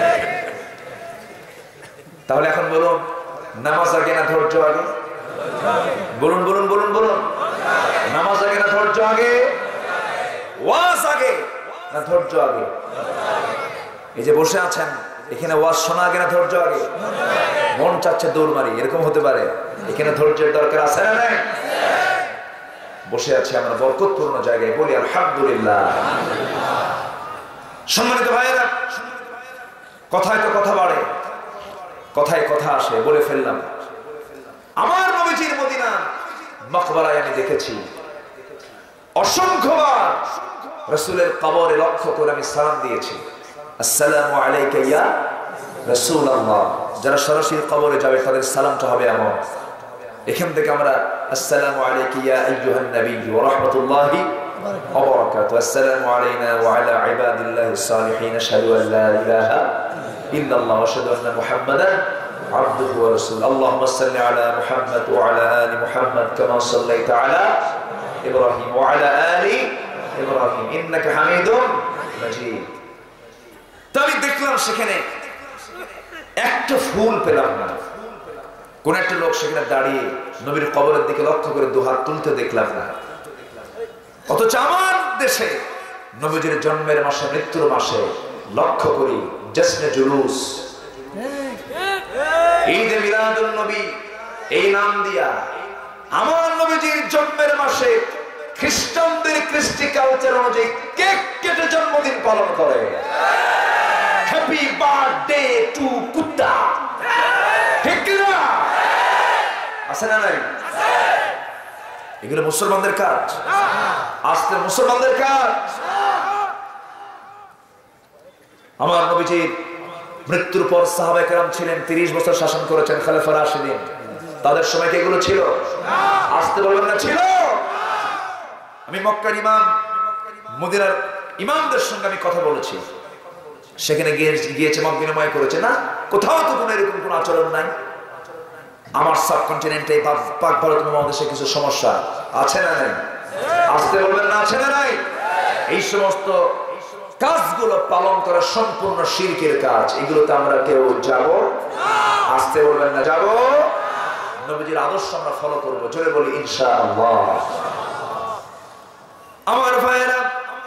A: তাহলে এখন বলুন, নামাজ আগে না ধৈর্য আগে? বলুন বলুন বলুন বলুন, নামাজ আগে না ধৈর্য আগে? ওয়াজ আগে না ধৈর্য আগে? এই যে বসে আছেন এখানে, ওয়াজ শোনা আগে না ধৈর্য আগে? মন চাচ্ছে দৌড় মারি, এরকম হতে পারে। এখানে ধৈর্যের দরকার আছে না নাই? বসে আছে আমরা বরকতপূর্ণ জায়গায়, বলি আলহামদুলিল্লাহ। সম্মানিত ভাইয়েরা, কথায় তো কথা বাড়ে, কথায় কথা আসে, বলে ফেললাম। আমার নবীজির মদিনা মকবরায় আমি দেখেছি অসংখ্যবার রাসূলের কবরে লক্ষ্য করে আমি সালাম দিয়েছি, আসসালামু আলাইকা ইয়া রাসূলুল্লাহ। যারা সরাসরি কবরে যাবে তাদের সালামটা হবে এমন। এখান থেকে আমরা আসসালামু আলাইকা ইয়া আইয়ুহান নবী ওয়া রাহমাতুল্লাহি ওয়া বারাকাতুহু, আসসালামু আলাইনা ওয়া আলা ইবাদিল্লাহিস সালিহিন, আশহাদু আল লা ইলাহা ইল্লাল্লাহ ওয়া আশহাদু আন্না মুহাম্মাদান আবদুহু ওয়া রাসূলুহু। আল্লাহুম্মা সাল্লি আলা মুহাম্মাদ ওয়া আলা আলি মুহাম্মাদ কামা সাল্লাইতা আলা ইব্রাহিম ওয়া আলা আলি ইব্রাহিম ইন্নাকা হামিদুম মাজিদ। আমি দেখলাম সেখানে একটা ফুল পেলাম না। কোন একটা লোক সেখানে দাঁড়িয়ে নবীর কবরের দিকে লক্ষ্য করে দুহাত তুলতে দেখলাম না। অথচ আমার দেশে নবীজির জন্মের মাসে, মৃত্যুর মাসে লক্ষ্য করি জশ্নে জুলুস, ঈদে মিলাদুন নবী এই নাম দিয়া আমার নবীজির জন্মের মাসে খ্রিস্টানদের কৃষ্টি কালচার অনুযায়ী কেক কেটে জন্মদিন পালন করে। হ্যাপি বার্থডে টু কুত্তা। ঠিক না? আছে না নাই? এগুলো মুসলমানদের কাজ, আজকে মুসলমানদের কাজ। আমার নবীজির মৃত্যুর পর সাহাবায়ে কেরাম ছিলেন, তিরিশ বছর শাসন করেছেন খলিফা রাশিদিন। তাদের সময় কি এগুলো ছিল? আসতে বলবেন না ছিল। আমি মক্কার ইমাম, মদিনার ইমামদের সঙ্গে আমি কথা বলেছি, সেখানে গিয়ে গিয়েছে মত বিনিময় করেছে, না কোথাও তো কোনো এরকম কোনো আচরণ নাই। আমার সাবকন্টিনেন্টে পাক ভারত মহাদেশে কিছু সমস্যা আছে না নাই? আসতে বলবেন না আছে না নাই? এই সমস্ত কাজগুলো পালন করা সম্পূর্ণ শিরকের কাজ। এগুলোতে আমরা কেউ যাব? আসতে বলবেন না যাব। নবীজির আদর্শ আমরা ফলো করব, জোরে বলি ইনশাআল্লাহ। আমার ভাইয়েরা,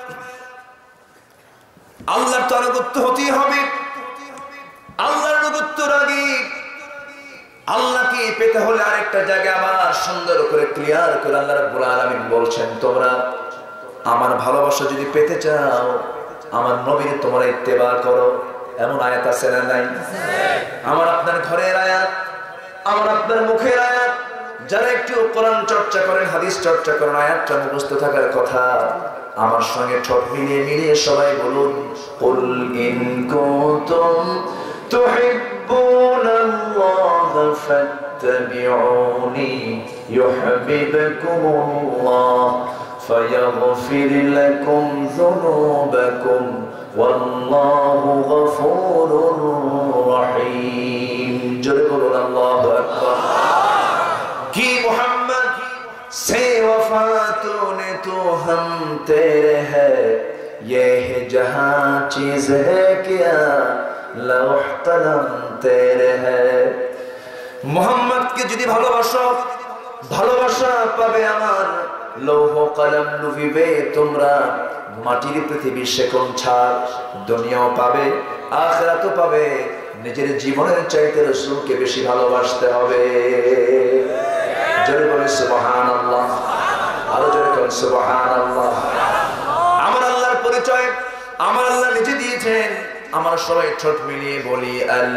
A: আল্লাহর তো আনুগত্য হতেই হবে। আল্লাহর আনুগত্যর আগে আল্লাহকে পেতে হলে আরেকটা জায়গা আবার সুন্দর করে ক্লিয়ার করে আল্লাহ রাব্বুল আলামিন বলছেন, তোমরা আমার ভালোবাসা যদি পেতে চাও আমার নবীর তোমরা ইত্তেবা করো। এমন আয়াত আছে না নাই? আমার আপনার ঘরের আয়াত, আমার আপনার মুখের আয়াত। যারা একটু কোরআন চর্চা করেন, হাদিস চর্চা করেন, আয়াতটা মুখস্থ থাকার কথা। আমার সঙ্গে ঠোঁট মিলিয়ে মিলিয়ে সবাই বলুন, কুল ইন কুনতুম তুহিব্বুনাল্লাহ ফাত্তাবিউনি ইউহিব্বুকুমুল্লাহ ফায়াগফির লাকুম যুনুবাকুম ওয়াল্লাহু গফুরুর রহিম। জোরে বলুন আল্লাহু हम तेरे हैं ये है जहां चीज है क्या लौह कलम तेरे हैं मोहम्मद के যদি ভালোবাসো ভালোবাসা পাবে আমার লৌহ কলম লুভিবে তোমরা মাটির পৃথিবী সেকম ছাড় দুনিয়াও পাবে আখিরাতও পাবে নিজের জীবনের চাইতে রাসূলকে বেশি ভালোবাসতে হবে জোরে বলে সুবহানাল্লাহ আরো জোরে বলে সুবহানাল্লাহ আমার আল্লাহর পরিচয় আমার আল্লাহ নিজে দিয়েছেন আমরা সবাই ঠোঁট মিলিয়ে বলি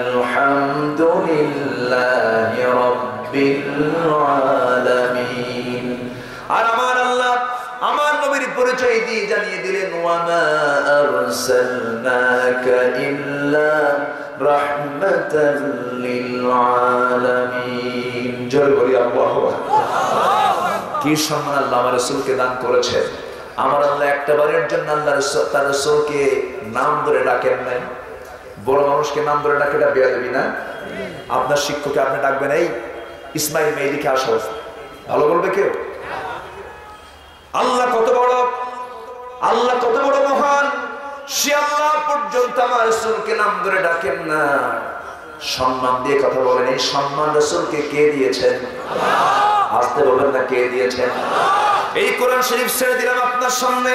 A: আলহামদুলিল্লাহি রাব্বিল আলামিন আর আমার আল্লাহ আমার নবীর পরিচয় দিয়ে জানিয়ে দিলেন ওয়া মা আরসালনাকা ইল্লা রাহমাতাল লিল আলামিন জয় বলি আল্লাহু আকবার কি সম্মান আল্লাহ আমার রাসূলকে দান করেছে আমার আল্লাহ একটা বারের জন্য আল্লাহ রাসূল তার রাসূলকে নাম ধরে ডাকেন নাই বড় মানুষকে নাম ধরে ডাকে এটা বেয়াদবি না আপনার শিক্ষককে আপনি ডাকবেন এই ইসমাইল মেহেদীকে আসো ভালো বলবে কেউ আল্লাহ কত বড় আল্লাহ কত বড় মহান সে আল্লাহ পর্যন্ত আমার রাসূলকে নাম ধরে ডাকেন না সম্মান দিয়ে কথা বলেন এই সম্মান রাসূলকে কে দিয়েছেন আল্লাহ আসতে বলেন না কে দিয়েছেন এই কোরআন শরীফ ছেড়ে দিলাম আপনার সামনে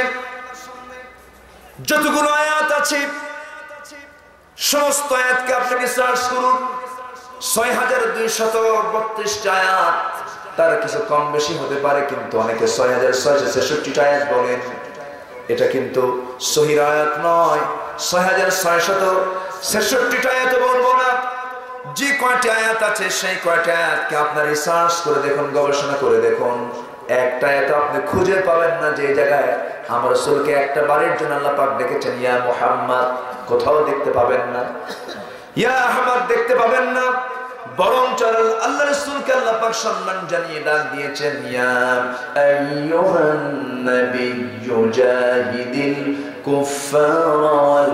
A: যতগুলো আয়াত আছে সমস্ত আয়াতকে আপনি রিসার্চ করুন ছয় হাজার দুইশত বত্রিশ আয়াত তার কিছু কম বেশি হতে পারে কিন্তু অনেকে ছয় হাজার ছয়শ ছেষট্টি আয়াত বলেন এটা কিন্তু সহিহ আয়াত নয় ছয় হাজার ছয়শত ছেষট্টি আয়াত বলবো না যে কয়টি আয়াত আছে সেই কয়টি আয়াতকে আপনারা রিসার্চ করে দেখুন গবেষণা করে দেখুন একটা আয়াত আপনি খুঁজে পাবেন না যে জায়গায় আমার রাসূলকে একটা বারের জন্য আল্লাহ পাক ডেকেছেন ইয়া মুহাম্মদ কোথাও দেখতে পাবেন না ইয়া আহমদ দেখতে পাবেন না বরং আল্লাহ রাসূলকে আল্লাহ পাক সম্মান জানিয়ে ডাক দিয়েছেন ইয়া আইয়ুহান নাবিয়্যু জাহিদিল কুফফার ওয়াল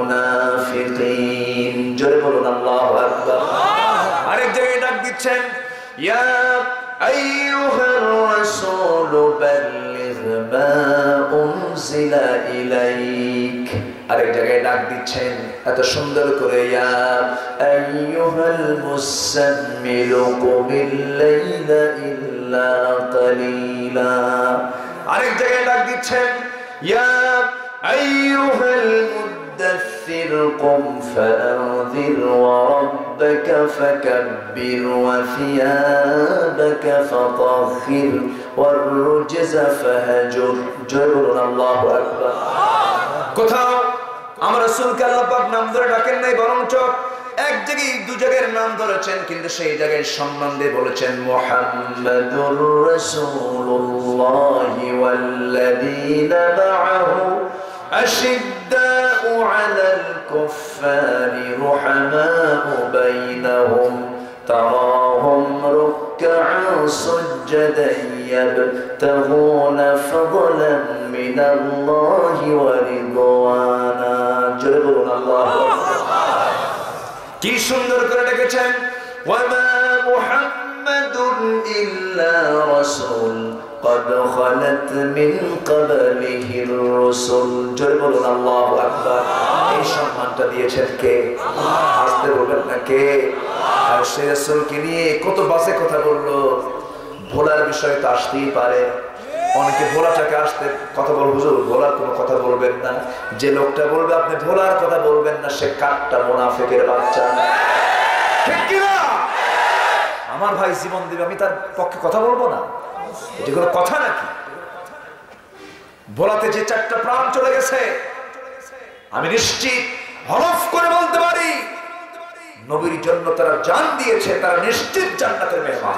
A: মুনাফিকিন জোরে বলুন আল্লাহু আকবার আরেক জায়গায় ডাক দিচ্ছেন ইয়া আইয়ুহার রাসূল বাল্লিগ মা উনজিলা ইলাইক আরেক জায়গায় ডাক দিচ্ছেন এত সুন্দর করে ইয়া আইয়ুহাল মুসাম্মিলু কুমিল লাইলা ইল্লা কালিলা আরেক জায়গায় ডাক দিচ্ছেন ইয়া আইয়ুহাল মুদাথথির কুম ফাআনযির ওয়া রাব্বাকা ফাকাব্বির ওয়া থিয়াবাকা ফাতাহহির ওয়ার রুজজা ফাহজুর জয়বুল আল্লাহু আকবার কোথাও আমার রাসূলকে আল্লাহ পাক নাম ধরে ডাকেন নাই বরঞ্চ এক জায়গায় দুই জায়গার নাম ধরেছেন কিন্তু সেই জায়গায় সম্মান দিয়ে বলেছেন মুহাম্মাদুর রাসূলুল্লাহি ওয়াল্লাযীনা মা'আহু আশিদ্দাউ আলাল কুফফারি রুহামাউ বাইনাহুম তারাহুম রুকআন সুজদান ইয়াবতাগুনা ফাদলান মিনাল্লাহি ওয়া রিদওয়ানা জোরে বলুন আল্লাহু আকবার কি সুন্দর করে ডেকেছেন ওয়া মা মুহাম্মাদুন ইল্লা রাসূল قد خلت من قبله الرسل জোরে বলুন আল্লাহু আকবার এই সম্মানটা দিয়েছেন কে আল্লাহ আসতে বলবেন না কে আর সেই রাসূলকে নিয়ে কত বাজে কথা বললো ভোলার বিষয় তো আসতেই পারে অনেকে ভোলাটাকে আসতে কথা বল হুজুর ভোলার কোনো কথা বলবেন না যে লোকটা বলবে আপনি ভোলার কথা বলবেন না সে কাটটা মুনাফিকের বাচ্চা ঠিক কি না আমার ভাই জীবন দিবে আমি তার পক্ষে কথা বলবো না এটা কোনো কথা নাকি ভোলাতে যে চারটা প্রাণ চলে গেছে আমি নিশ্চিত হলফ করে বলতে পারি নবীর জন্য তারা জান দিয়েছে তারা নিশ্চিত জান্নাতের মেহমান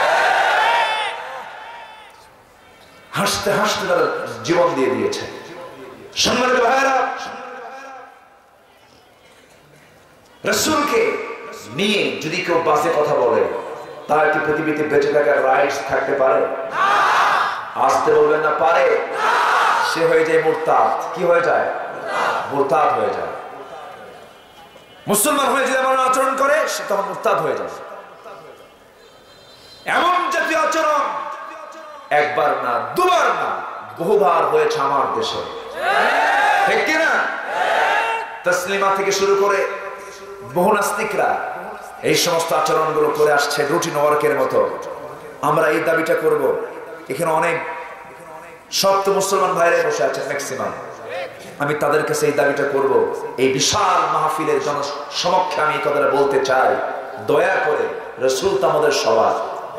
A: হাসতে হাসতে তারা জীবন দিয়ে দিয়েছে সম্মানিত ভাইরা রাসূলকে নিয়ে যদি কেউ বাজে কথা বলে তার কি পৃথিবীতে বেঁচে থাকার রাইটস থাকতে পারে না আসতে বলবেন না পারে না সে হয়ে যায় মুরতাদ কি হয়ে যায় মুরতাদ হয়ে যায় মুসলমান হয়ে যদি এমন আচরণ করে সে তখন মুরতাদ হয়ে যায় এমন জাতীয় আচরণ একবার না দুবার না বহুবার হয়েছে আমার দেশে, ঠিক কিনা? তসলিমা থেকে শুরু করে বহু নাস্তিকরা এই সমস্ত আচরণগুলো করে আসছে রুটিন ওয়ার্কের মতো। আমরা এই দাবিটা করব। এখানে অনেক সব তো মুসলমান ভাইরা বসে আছে ম্যাক্সিমাম, আমি তাদের কাছে এই দাবিটা করব। এই বিশাল মাহফিলের জন সমক্ষে আমি এই কথাটা বলতে চাই, দয়া করে রাসূল তো আমাদের সবার,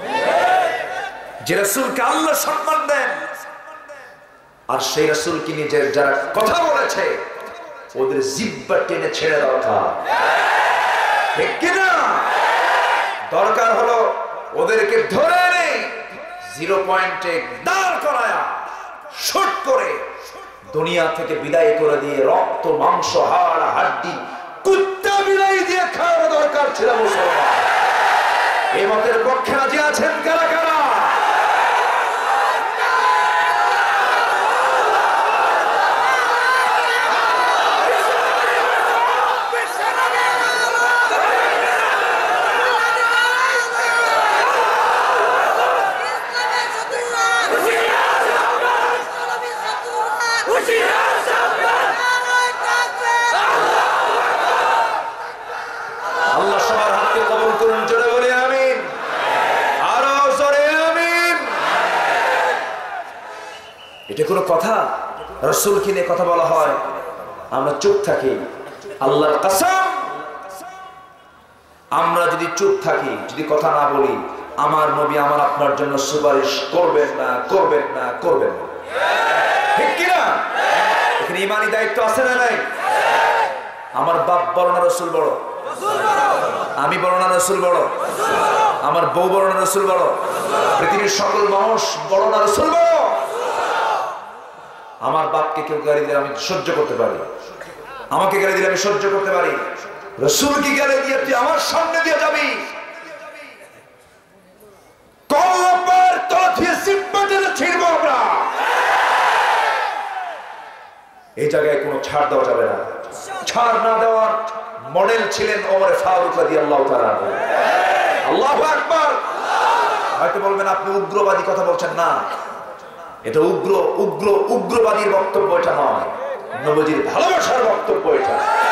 A: যে রাসূলকে আল্লাহ সম্মান দেন আর সেই রাসূলকে নিয়ে যারা কথা বলেছে ওদের জিহ্বা টেনে ছেড়ে দরকার, ঠিক কিনা? দরকার হলো ওদেরকে ধরে এনে জিরো পয়েন্টে দাঁড় করায়া শুট করে দুনিয়া থেকে বিদায় করে দিয়ে রক্ত মাংস হাড় হাড্ডি কুত্তা বিলাই দিয়ে খাওয়ার দরকার ছিল মুসলমান। এই মতের পক্ষে রাজি আছেন কারা কারা? আল্লাহ সবার হাতকে কবুল করুন, জোরে বলি আমিন, আরো জোরে আমিন। এটা কোনো কথা? রাসূলকে নিয়ে কথা বলা হয়, আমরা চুপ থাকি। আল্লাহর কসম, আমরা যদি চুপ থাকি, যদি কথা না বলি, আমার নবী আমার আপনার জন্য সুপারিশ করবেন না, করবেন না, করবেন না, ঠিক কিনা? এখানে ইমানি দায়িত্ব আছে না নাই? আমার বাপ বড় না রাসূল বড়? আমি বড় না রাসূল বড়? আমার বউ বড় না রাসূল বড়? পৃথিবীর সকল মানুষ বড় না রাসূল বড়? আমার বাপকে কেউ গালি দিলে আমি সহ্য করতে পারি, আমাকে গালি দিলে আমি সহ্য করতে পারি। রাসূলকে গালি দিয়ে তুই আমার সামনে দিয়ে যাবি, কলবার তলা দিয়ে জিহ্বা টেনে ছিড়ব আমরা। এই জায়গায় কোনো ছাড় দেওয়া যাবে না। ছাড় না দেওয়ার মডেল ছিলেন ওমর ফারুক রাদিয়াল্লাহু তাআলা। আল্লাহু আকবার। হয়তো বলবেন আপনি উগ্রবাদী কথা বলছেন, না, এটা উগ্র উগ্র উগ্রবাদীর বক্তব্য এটা নয়, নবীজির ভালোবাসার বক্তব্য এটা।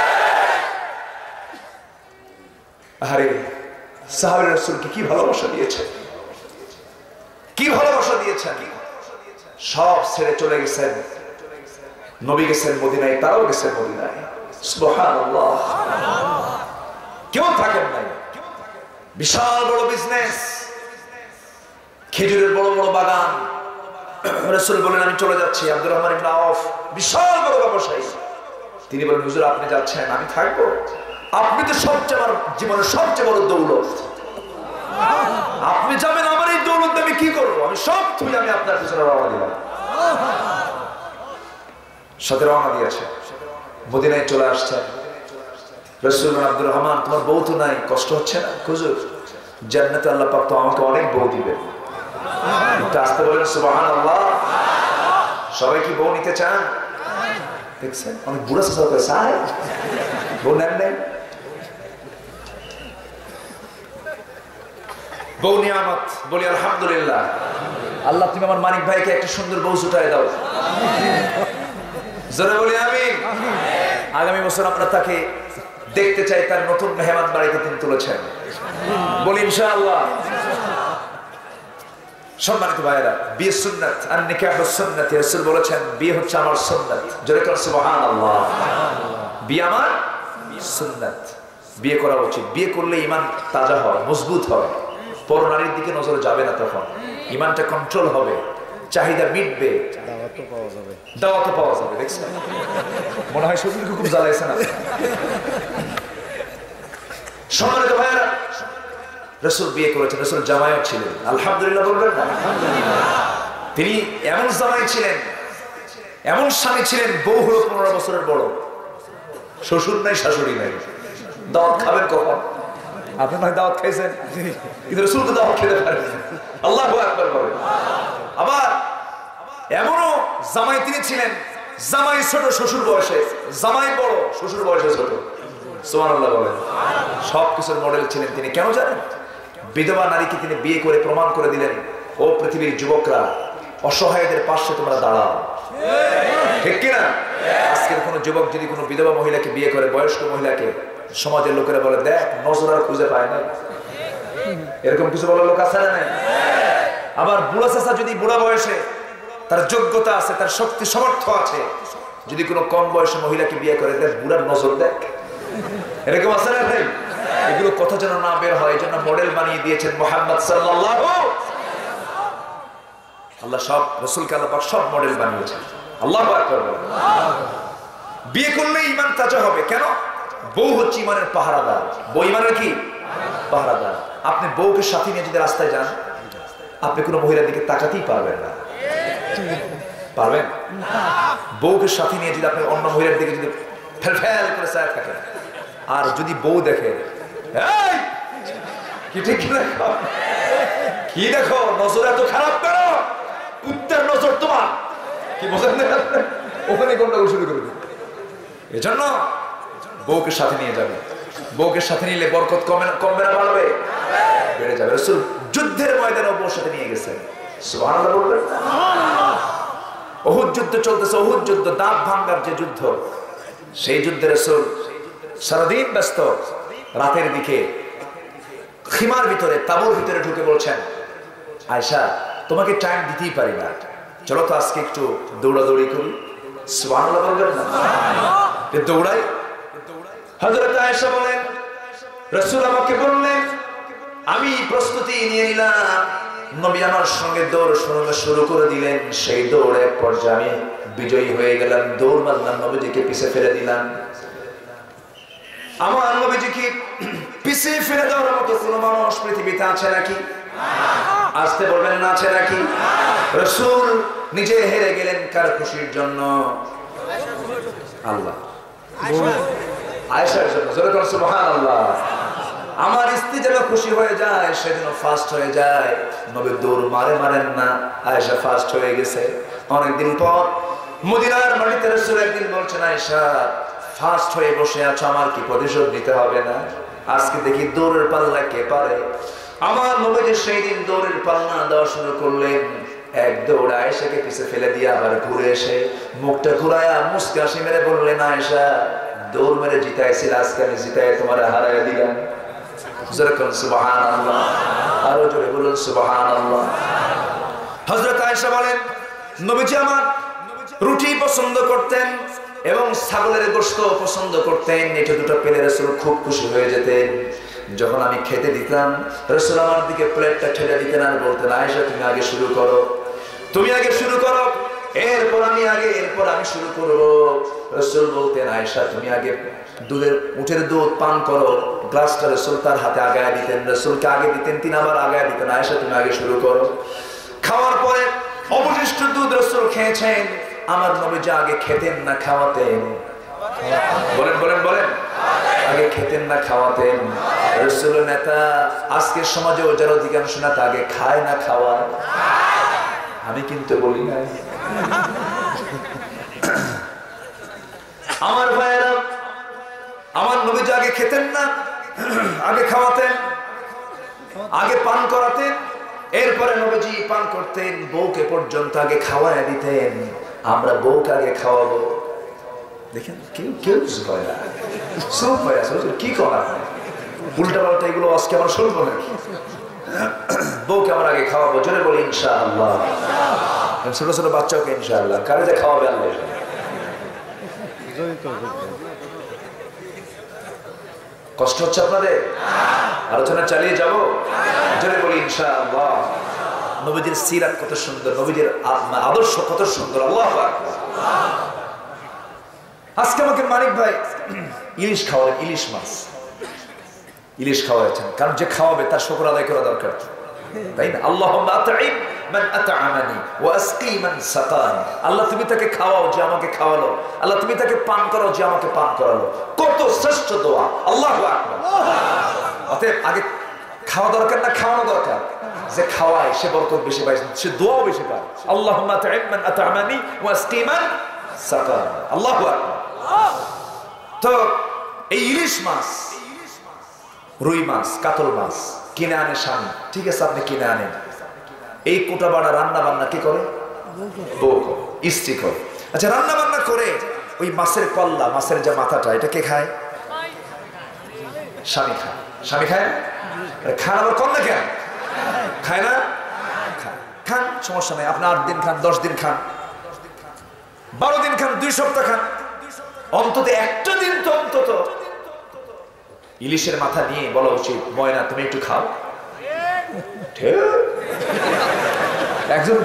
A: আরে সাহাবী রাসূলকে কি ভালোবাসা দিয়েছেন, কি ভালোবাসা দিয়েছেন। সব ছেড়ে চলে গেছেন, নবী গেছেন মদিনায়, তারাও গেছেন মদিনায়। সুবহানাল্লাহ, কেউ থাকেন নাই। বিশাল বড় বিজনেস, খেজুরের বড় বড় বাগান। রাসূল বলেন আমি চলে যাচ্ছি। আব্দুর রহমান ইবনে আওফ বিশাল বড় ব্যবসায়ী, তিনি বলেন হুজুর আপনি যাচ্ছেন, আমি থাকবো? আপনি তো সবচেয়ে আমার জীবনের সবচেয়ে বড় দৌলত, আপনি যাবেন, আমার এই দৌলত আমি কি করবো? আমি সব তুই আমি আপনার পিছনে রওনা দিলাম। সাথে রওনা দিয়েছে, মদিনায় চলে আসছে। রাসূল বলেন আব্দুর রহমান তোমার বউ তো নাই, কষ্ট হচ্ছে না? হুজুর জান্নাতে আল্লাহ পাক তো আমাকে অনেক বউ দিবে। একটু আসতে বলেন সুবহানাল্লাহ। সবাই কি বউ নিতে চান? দেখছেন অনেক বুড়া সাসা করে চায়, বউ নেন নেন। বউ নিয়ামত, বলি আলহামদুলিল্লাহ। আল্লাহ তুমি আমার মানিক ভাইকে একটা সুন্দর বউ জুটায় দাও, জোরে বলি আমিন। আগামী বছর আমরা তাকে দেখতে চাই, তার নতুন মেহমান বাড়িতে তিনি তুলেছেন, বলি ইনশাআল্লাহ। সম্মানিত ভাইয়েরা, বিয়ে সুন্নাত, আর নিকাহ সুন্নাত। রাসূল বলেছেন বিয়ে হচ্ছে আমার সুন্নাত, জোরে করে সুবহানাল্লাহ। বিয়ে আমার সুন্নাত, বিয়ে করা উচিত। বিয়ে করলে ঈমান তাজা হয়, মজবুত হয়, পরনারীর দিকে নজর যাবে না, তখন ঈমানটা কন্ট্রোল হবে, চাহিদা মিটবে, দাওয়াতও পাওয়া যাবে, দাওয়াতও পাওয়া যাবে। দেখছেন মনে হয় শরীরকে খুব জ্বালাইছে না। সম্মানিত ভাইয়েরা, রাসূল বিয়ে করেছেন, রাসূল জামাইও ছিলেন, আলহামদুলিল্লাহ বলবেন না? তিনি এমন জামাই ছিলেন, এমন স্বামী ছিলেন, বউ হলো পনেরো বছরের বড়, শ্বশুর নাই শাশুড়ি নাই। দাওয়াত খাবেন কখন? আপনি নয় দাওয়াত খাইছেন, কিন্তু রাসূল তো দাওয়াত খেতে পারেন। আল্লাহু আকবার বলেন। আবার এমনও জামাই তিনি ছিলেন, জামাই ছোট শ্বশুর বয়সে, জামাই বড় শ্বশুর বয়সে ছোট। সুবহানাল্লাহ বলেন। সব কিছুর মডেল ছিলেন তিনি। কেন জানেন? বিধবা নারীকে তিনি বিয়ে করে প্রমাণ করে দিলেন, ও পৃথিবীর যুবকরা, অসহায়দের পাশে তোমরা দাঁড়াও, ঠিক কিনা? আজকের কোনো যুবক যদি কোনো বিধবা মহিলাকে বিয়ে করে, বয়স্ক মহিলাকে, সমাজের লোকেরা বলে দেখ নজর আর খুঁজে পায় না, এরকম কিছু বলার লোক আছে না? আবার বুড়া চাচা যদি বুড়া বয়সে তার যোগ্যতা আছে, তার শক্তি সামর্থ্য আছে, যদি কোনো কম বয়সে মহিলাকে বিয়ে করে দেখ বুড়ার নজর দেখ, এরকম আছে না ভাই? এগুলো কথা যেন না বের হয়, জন্য মডেল বানিয়ে দিয়েছেন মুহাম্মদ সাল্লাল্লাহু আল্লাহ সব রাসূলকে আল্লাহ পাক সব মডেল বানিয়েছেন। আল্লাহু আকবার। বিয়ে করলে ঈমান তাজা হবে। কেন? বউ হচ্ছে ঈমানের পাহারাদার। বউ ঈমানের কি পাহারাদার। আপনি বউকে সাথে নিয়ে যদি রাস্তায় যান, আপনি কোনো মহিলার দিকে তাকাতেই পারবেন না, পারবেন? বউকে সাথে নিয়ে যদি আপনি অন্য মহিলার দিকে যদি ফেল ফেল করে চায় থাকেন, আর যদি বউ দেখে কি ঠিক দেখো কি দেখো নজর এত খারাপ করো, উত্তর নজর তোমার কি বোঝেন না, ওখানে গন্ডগোল শুরু করে দেবে। এজন্য বউকে সাথে নিয়ে যাবে। বউকে সাথে নিলে বরকত কমে কমবে না বাড়বে? বেড়ে যাবে। রাসূল যুদ্ধের ময়দানে বউর সাথে নিয়ে গেছেন। সুবহানাল্লাহ বলবেন। উহুদ যুদ্ধ চলতেছে, উহুদ যুদ্ধ, দাঁত ভাঙার যে যুদ্ধ, সেই যুদ্ধে রাসূল সারাদিন ব্যস্ত। রাতের দিকে খিমার ভিতরে, তাবুর ভিতরে ঢুকে বলছেন, আয়েশা তোমাকে টাইম দিতেই পারি না, চলো তো আজকে একটু দৌড়াদৌড়ি করি। সুবহানাল্লাহ বলবেন না? দৌড়াই। হযরত আয়েশা বলেন, রাসূল আমাকে বললেন, আমি প্রস্তুতি নিয়ে নিলাম, নবী আমার সঙ্গে দৌড় শুরু করে দিলেন। সেই দৌড়ে এক পর্যায়ে আমি বিজয়ী হয়ে গেলাম, দৌড় মারলাম, নবীজিকে পিছে ফেলে দিলাম। আমার নবীজিকে পিছে ফেলে দেওয়ার মতো কোনো মানুষ পৃথিবীতে আছে নাকি? আসতে বলবেন না, আছে নাকি? রাসূল নিজে হেরে গেলেন কার খুশির জন্য? আল্লাহ, আয়েশার জন্য। জোরে বলুন সুবহানাল্লাহ। আমার স্ত্রী যেন খুশি হয়ে যায়, সেজন্য ফাস্ট হয়ে যায়। নবী দৌড় মারে মারেন না, আয়েশা ফাস্ট হয়ে গেছে। অনেকদিন পর মদিনার মাটিতে রাসূল একদিন বলছেন, আয়েশা ফাস্ট হয়ে বসে আছো, আমার কি প্রতিশোধ নিতে হবে না? আজকে দেখি দৌড়ের পাল্লা কে পারে। আমার নবীজি সেই দিন দৌড়ের পাল্লা দেওয়া শুরু করলেন। এক দৌড় আয়েশাকে পিছে ফেলে দিয়ে আবার ঘুরে এসে মুখটা ঘুরায়া মুস্কি হাসি মেরে বললেন, আয়েশা দৌড় মেরে জিতাইছিল, আজকে আমি জিতাই তোমার হারাইয়া দিলাম। সুবহানাল্লাহ। আরো জোরে বলুন সুবহানাল্লাহ। হযরত আয়েশা বলেন, নবীজি আমার রুটি পছন্দ করতেন এবং ছাগলের গোশত পছন্দ করতেন। এটা দুটো পেলে রাসূল খুব খুশি হয়ে যেতেন। যখন আমি খেতে দিতাম, রাসূল আমার দিকে প্লেটটা ঠেলে দিতেন আর বলতেন, আয়েশা তুমি আগে শুরু করো, তুমি আগে শুরু করো, এরপর আমি আগে, এরপর আমি শুরু করব। রাসূল বলতেন, আয়েশা তুমি আগে দুধের উটের দুধ পান করো। গ্লাসটা রাসূল তার হাতে আগায় দিতেন, রাসূলকে আগে দিতেন, তিনি আবার আগায় দিতেন, আয়েশা তুমি আগে শুরু করো। খাওয়ার পরে অবশিষ্ট দুধ রাসূল খেয়েছেন। আমার নবীজি আগে খেতেন না খাওয়াতেন? বলেন বলেন বলেন। আগে খেতেন না খাওয়াতেন? রাসূলের নেতা আজকের সমাজেও যারা অধিকাংশ নেতা আগে খায় না খাওয়ায়। আমি কিন্তু বলি না। আমার ভাইয়েরা, আমার নবীজি আগে খেতেন না, আগে খাওয়াতেন, আগে পান করাতেন, এরপরে নবীজি পান করতেন, বউকে পর্যন্ত আগে খাওয়ায় দিতেন। আমরা বউকে আগে খাওয়াবো। দেখেন কেউ কেউ কিছু হয় না, সব হয়ে আছে। কি করা উল্টা পাল্টা এগুলো আজকে আমার শুনবো নাকি? বউকে আমরা আগে খাওয়াবো। জোরে বলি ইনশাআল্লাহ। ছোট ছোট বাচ্চাকে ইনশাআল্লাহ। কারে যে খাওয়াবে আল্লাহ। কষ্ট হচ্ছে আপনাদের? আলোচনা চালিয়ে যাব? জোরে বলি ইনশাআল্লাহ। নবীজির সিরাত কত সুন্দর, নবীজির আদর্শ কত সুন্দর। আল্লাহু আকবার। আজকে আমাকে মানিক ভাই ইলিশ খাওয়ালেন, ইলিশ মাছ ইলিশ খাওয়াচ্ছেন, কারণ যে খাওয়াবে তার শুকর আদায় করা দরকার, তাই না? আল্লাহুম্মা আত'ইম মান আত'আমানি ওয়া আসকি মান সাকানি। আল্লাহ তুমি তাকে খাওয়াও যে আমাকে খাওয়ালো, আল্লাহ তুমি তাকে পান করাও যে আমাকে পান করালো। কত শ্রেষ্ঠ দোয়া। আল্লাহু আকবার। অতএব আগে খাওয়া দরকার না খাওয়ানো দরকার? যে খাওয়ায় সে বরকত বেশি পায়, সে দোয়াও বেশি পায়। আল্লাহুম্মা আত'ইম মান আত'আমানি ওয়া আসকি মান সাকানি। আল্লাহু আকবার। তো এই ইলিশ মাছ, রুই মাছ, কাতল মাছ কিনে আনে স্বামী, ঠিক আছে আপনি কিনে আনেন। এই কোটা বাড়া রান্না বান্না কি করে? বউ কম, স্ত্রী কম। আচ্ছা, রান্না বান্না করে ওই মাছের কল্লা, মাছের যে মাথাটা, এটা কে খায়? স্বামী খায়। স্বামী খায়? খান আবার কম না কেন? খায় না? খান, সমস্যা নেই। আপনি আট দিন খান, দশ দিন খান, বারো দিন খান, দুই সপ্তাহ খান, অন্তত একটা দিন তো অন্তত ইলিশের মাথা নিয়ে বলা উচিত, ময়না তুমি একটু খাও। একজন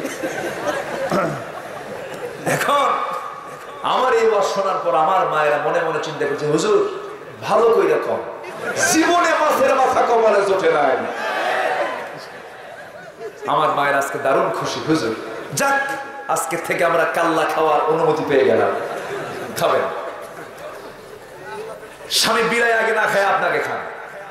A: এখন আমার এই ওয়াজ শোনার পর আমার মায়েরা মনে মনে চিন্তা করছে, হুজুর ভালো কইরা কম, জীবনে মাছের মাথা কপালে জোটে নাই। আমার মায়ের আজকে দারুণ খুশি, হুজুর যাক আজকে থেকে আমরা কাল্লা খাওয়ার অনুমতি পেয়ে গেলাম, খাবেন। স্বামী বিলাই আগে না খায় আপনাকে খান,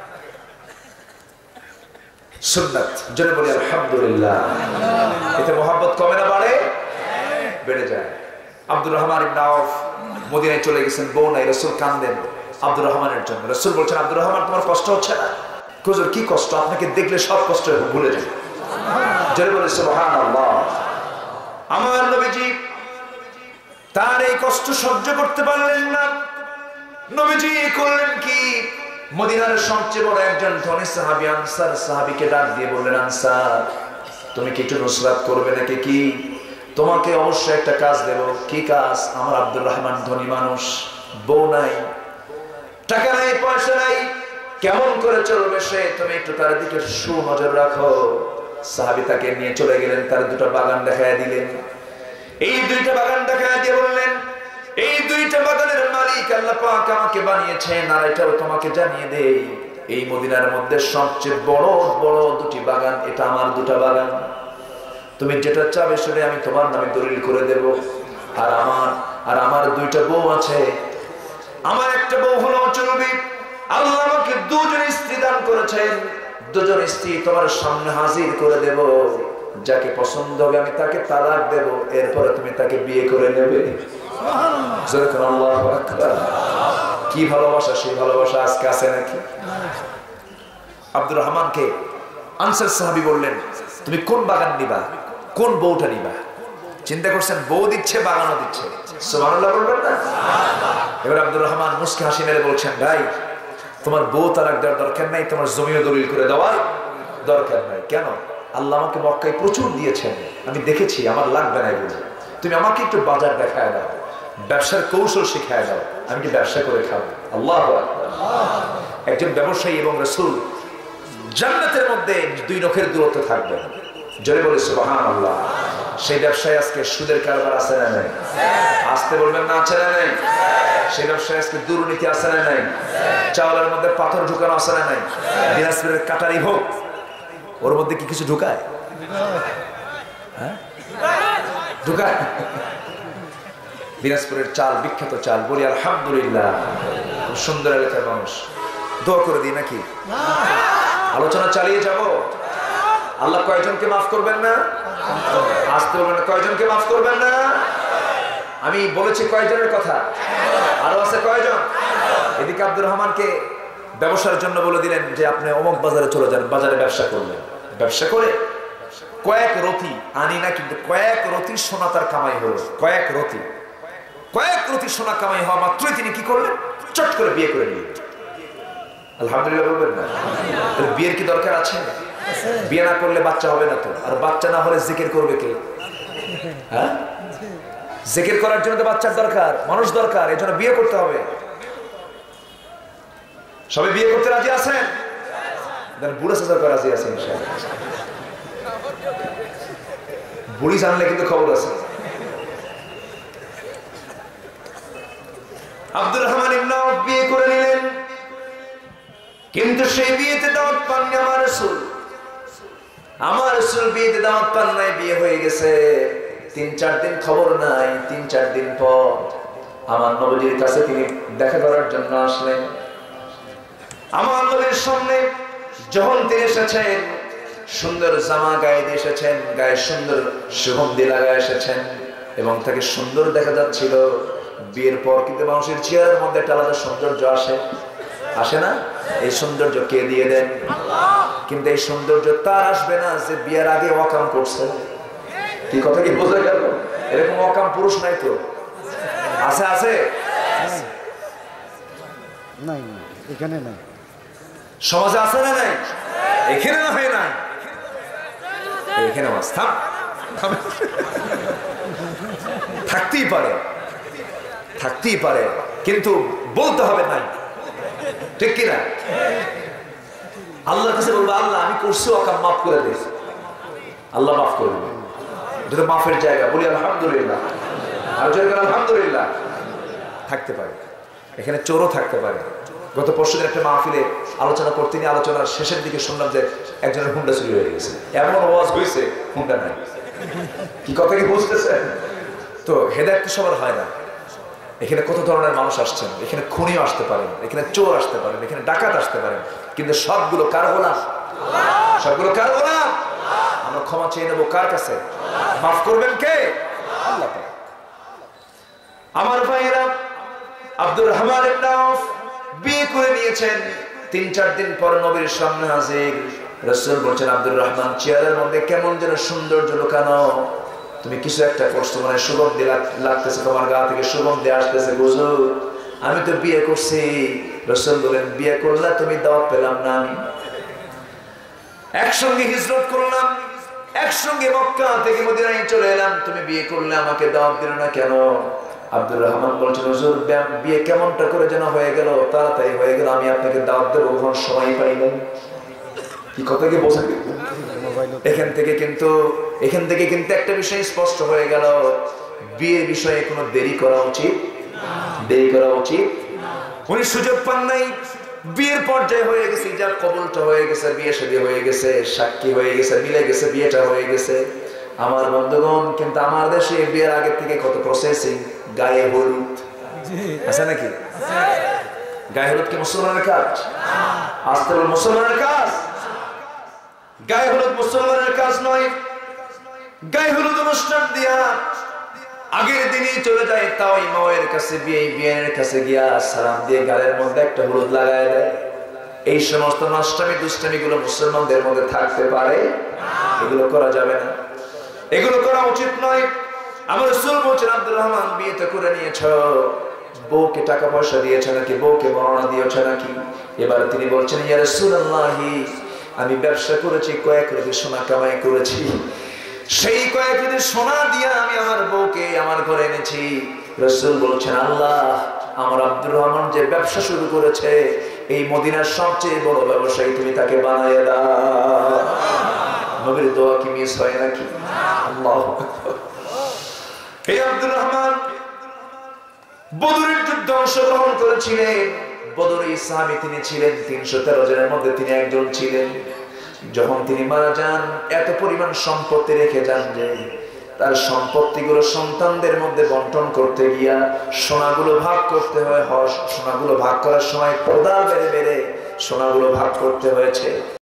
A: সুন্নাত। জন্য বলি আলহামদুলিল্লাহ। এতে মোহাব্বত কমে না বাড়ে? বেড়ে যায়। আব্দুর রহমান ইবনে আওফ মদিনায় চলে গেছেন, বউ নাই, রাসূল কাঁদেন আব্দুর রহমানের জন্য। রাসূল বলছেন, আব্দুর রহমান তোমার কষ্ট হচ্ছে না? হুজুর কি কষ্ট? আপনাকে দেখলে সব কষ্ট ভুলে যায়। জন্য বলি সুবহানাল্লাহ। আমার নবীজি তার এই কষ্ট সহ্য করতে পারলেন না। নবীজি করলেন কি, মদিনার সবচেয়ে বড় একজন ধনী সাহাবী আনসার সাহাবীকে ডাক দিয়ে বললেন, আনসার তুমি কি একটু নুসরাত করবে নাকি? কি তোমাকে অবশ্যই একটা কাজ দেব। কি কাজ? আমার আব্দুর রহমান ধনী মানুষ, বউ নাই, টাকা নাই, পয়সা নাই, কেমন করে চলবে সে? তুমি একটু তার দিকে সুনজর রাখো। সাহাবী তাকে নিয়ে চলে গেলেন, তার দুটো বাগান দেখায় দিলেন। এই দুইটা বাগান দেখায় দিয়ে বললেন, এই দুইটা বাগানের মালিক আল্লাহ পাক আমাকে বানিয়েছেন, আর এটাও তোমাকে জানিয়ে দেই, এই মদিনার মধ্যে সবচেয়ে বড় বড় দুটি বাগান, এটা আমার দুটো বাগান। তুমি যেটা চাবে সেটা আমি তোমার নামে দলিল করে দেব। আর আমার আর আমার দুইটা বউ আছে। আমার একটা বউ হলো চলবে, আল্লাহ আমাকে দুজন স্ত্রী দান করেছেন, দুজন স্ত্রী তোমার সামনে হাজির করে দেব। যাকে পছন্দ হবে আমি তাকে তালাক দেব, এরপরে তুমি তাকে বিয়ে করে নেবে। কি ভালোবাসা! সেই ভালোবাসা আজকে আছে নাকি? আব্দুর রহমানকে আনসার সাহাবী বললেন, তুমি কোন বাগান নিবা, কোন বউটা নিবা? চিন্তা করছেন, বউ দিচ্ছে, বাগানও দিচ্ছে। সুবহানাল্লাহ বলবেন না? এবার আব্দুর রহমান মুস্কি হাসি মেরে বলছেন, ভাই তোমার বউ তালাক দেওয়ার দরকার নাই, তোমার জমিও দলিল করে দেওয়ার দরকার নাই। কেন? আল্লাহ আমাকে মক্কায় প্রচুর দিয়েছেন, আমি দেখেছি, আমার লাগবে না এগুলো। তুমি আমাকে একটু বাজার দেখায় দাও, ব্যবসার কৌশল শিখায় দাও, আমি একটু ব্যবসা করে খাবো। আল্লাহু আকবার। একজন ব্যবসায়ী এবং রাসূল জান্নাতের মধ্যে দুই নখের দূরত্ব থাকবে। জোরে বলে সুবহানাল্লাহ। সেই ব্যবসায় আজকে সুদের কারবার আছে না নাই? আসতে বলবেন না, আছে না নাই? সেই ব্যবসায় আজকে দুর্নীতি আছে না নাই? চাউলের মধ্যে পাথর ঢুকানো আছে না নাই? দিনাজপুরের কাটারি হোক, ওর মধ্যে কি কিছু ঢুকায়? হ্যাঁ ঢুকায়। দিনাজপুরের চাল বিখ্যাত চাল, বলি আলহামদুলিল্লাহ। খুব সুন্দর এলাকার মানুষ, দোয়া করে দিই নাকি? আলোচনা চালিয়ে যাব। আল্লাহ কয়জনকে মাফ করবেন না? আসতে বলবেন না, কয়জনকে মাফ করবেন না? আমি বলেছি কয়জনের কথা, আরো আছে কয়জন? এদিকে আব্দুর রহমানকে ব্যবসার জন্য বলে দিলেন যে আপনি অমুক বাজারে চলে যান, বাজারে ব্যবসা করলেন। ব্যবসা করে কয়েক রতি আনি না, কিন্তু কয়েক রতি সোনা তার কামাই হলো। কয়েক রতি কয়েক রতি সোনা কামাই হওয়া মাত্রই তিনি কি করলেন? চট করে বিয়ে করে নিলেন। আলহামদুলিল্লাহ বলবেন না? বিয়ের কি দরকার আছে? বিয়ে না করলে বাচ্চা হবে না তো, আর বাচ্চা না হলে জিকির করবে কে? হ্যাঁ, জিকির করার জন্য তো বাচ্চার দরকার, মানুষ দরকার, এই জন্য বিয়ে করতে হবে। সবাই বিয়ে করতে রাজি আছেন? বুড়া চাচা রাজি আছেন? বুড়ি জানলে কিন্তু খবর আছে। আব্দুর রহমান ইবনে আওফ বিয়ে করে নিলেন, কিন্তু সেই বিয়েতে দাওয়াত পাননি আমার রাসূল। আমার রাসূল বিয়েতে দাওয়াত পান নাই, বিয়ে হয়ে গেছে, তিন চার দিন খবর নাই। তিন চার দিন পর আমার নবীর কাছে তিনি দেখা করার জন্য আসলেন। আমার নবীর সামনে যখন তিনি এসেছেন, সুন্দর জামা গায়ে দিয়ে এসেছেন, গায়ে সুন্দর সুগন্ধি লাগায় এসেছেন, এবং তাকে সুন্দর দেখা যাচ্ছিল। বিয়ের পর কিন্তু মানুষের চেহারার মধ্যে একটা আলাদা সৌন্দর্য আসে, আসে না? এই সৌন্দর্য কে দিয়ে দেন? কিন্তু এই সৌন্দর্য তার আসবে না যে বিয়ের আগে ওয়াকাম করছে। কি কথা কি বোঝা গেল? এরকম অকাম পুরুষ নাই তো? আছে আছে
B: নাই এখানে নাই,
A: সমাজে আছে না নাই? এখানে না হয় নাই, এখানে থাম থাকতেই পারে, থাকতেই পারে, কিন্তু বলতে হবে নাই, ঠিক কিনা? আল্লাহর কাছে বলবো, আল্লাহ আমি করছি অকাম, মাফ করে দিস। আল্লাহ মাফ করে দেবে, যেটা মাফের জায়গা। বলি আলহামদুলিল্লাহ, আর জয় আলহামদুলিল্লাহ। থাকতে পারে, এখানে চোরও থাকতে পারে। গত পরশুদিন একটা মাহফিলে আলোচনা করতে নিয়ে আলোচনার শেষের দিকে শুনলাম যে একজনের হুন্ডা চুরি হয়ে গেছে। এমন আওয়াজ হয়েছে হুন্ডা নাই। কি কথা কি বুঝতেছেন? তো হেদায়েত তো সবার হয় না। এখানে কত ধরনের মানুষ আসছেন, এখানে খুনিও আসতে পারেন, এখানে চোর আসতে পারেন, এখানে ডাকাত আসতে পারেন, কিন্তু সবগুলো কার গোলাম? সবগুলো কার গোলাম? আমরা ক্ষমা চেয়ে নেবো কার কাছে? মাফ করবেন কে? আল্লাহ। আমার ভাইরা, আব্দুর রহমান ইবনে আউফ বিয়ে করে নিয়েছেন। তিন চার দিন পর নবীর সামনে হাজির। রাসূল বলছেন, আব্দুর রহমান, চেহারার মধ্যে কেমন যেন সৌন্দর্য লুকানো, তুমি কিছু একটা করছো, মানে সুগন্ধি লাগতেছে, তোমার গা থেকে সুগন্ধি আসতেছে। হুজুর, আমি তো বিয়ে করছি। রাসূল বলেন, বিয়ে করলে তুমি দাওয়াত পেলাম না? আমি একসঙ্গে হিজরত করলাম, একসঙ্গে মক্কা থেকে মদিনায় চলে এলাম, তুমি বিয়ে করলে আমাকে দাওয়াত দিল না কেন? আব্দুর রহমান বলছেন, হুজুর বিয়ে কেমনটা করে যেন হয়ে গেল, তাড়াতাড়ি হয়ে গেল, আমি আপনাকে দাওয়াত দেবো কখন সময় পাইলাম। কি কথা কি বোঝা? এখান থেকে কিন্তু এখান থেকে কিন্তু একটা বিষয় স্পষ্ট হয়ে গেল, বিয়ের বিষয়ে কোনো দেরি করা উচিত, দেরি করা উচিত। উনি সুযোগ পান নাই, বিয়ের পর্যায়ে হয়ে গেছে, যার কবুলটা হয়ে গেছে, বিয়ে শাদী হয়ে গেছে, সাক্ষী হয়ে গেছে, মিলে গেছে, বিয়েটা হয়ে গেছে। আমার বন্ধুগণ, কিন্তু আমার দেশে বিয়ের আগে থেকে কত প্রসেসিং। গায়ে হলুদ আছে নাকি? গায়ে হলুদ কি মুসলমানের কাজ? আসতে বল, মুসলমানের কাজ? গায়ে হলুদ মুসলমানের কাজ নয়। গায়ে হলুদ অনুষ্ঠান দিয়া আগের দিনই চলে যায়, তাও ইমামের কাছে, বিয়ে বিয়ের কাছে গিয়া সালাম দিয়ে গালের মধ্যে একটা হলুদ লাগায় দেয়। এই সমস্ত নষ্টামি দুষ্টামি গুলো মুসলমানদের মধ্যে থাকতে পারে? এগুলো করা যাবে না, এগুলো করা উচিত নয়। আমার রাসূল বলছেন, আব্দুর রহমান, বিয়ে তো করে নিয়েছ, বউকে টাকা পয়সা দিয়েছে নাকি, বউকে বর্ণনা দিয়েছে নাকি? এবার তিনি বলছেন, ইয়া রাসূলুল্লাহ, আমি ব্যবসা করেছি, কয়েক রতি সোনা কামাই করেছি, সেই কয়েক রতি সোনা দিয়ে আমি আমার বউকে আমার ঘরে এনেছি। রাসূল বলছেন, আল্লাহ, আমার আব্দুর রহমান যে ব্যবসা শুরু করেছে, এই মদিনার সবচেয়ে বড় ব্যবসায়ী তুমি তাকে বানাইয়া দাও। নবীর দোয়া কি মিস হয় নাকি? আল্লাহু আকবার। এই আব্দুর রহমান বদরের যুদ্ধে অংশগ্রহণ করেছিলেন। বদরের সাহাবী তিনি ছিলেন, তিনশো তেরো জনের মধ্যে তিনি একজন ছিলেন। যখন তিনি মারা যান, এত পরিমাণ সম্পত্তি রেখে যান যে তার সম্পত্তিগুলো সন্তানদের মধ্যে বন্টন করতে গিয়া সোনাগুলো ভাগ করতে হয়। সোনাগুলো ভাগ করার সময় কোদাল বেড়ে বেড়ে সোনাগুলো ভাগ করতে হয়েছে।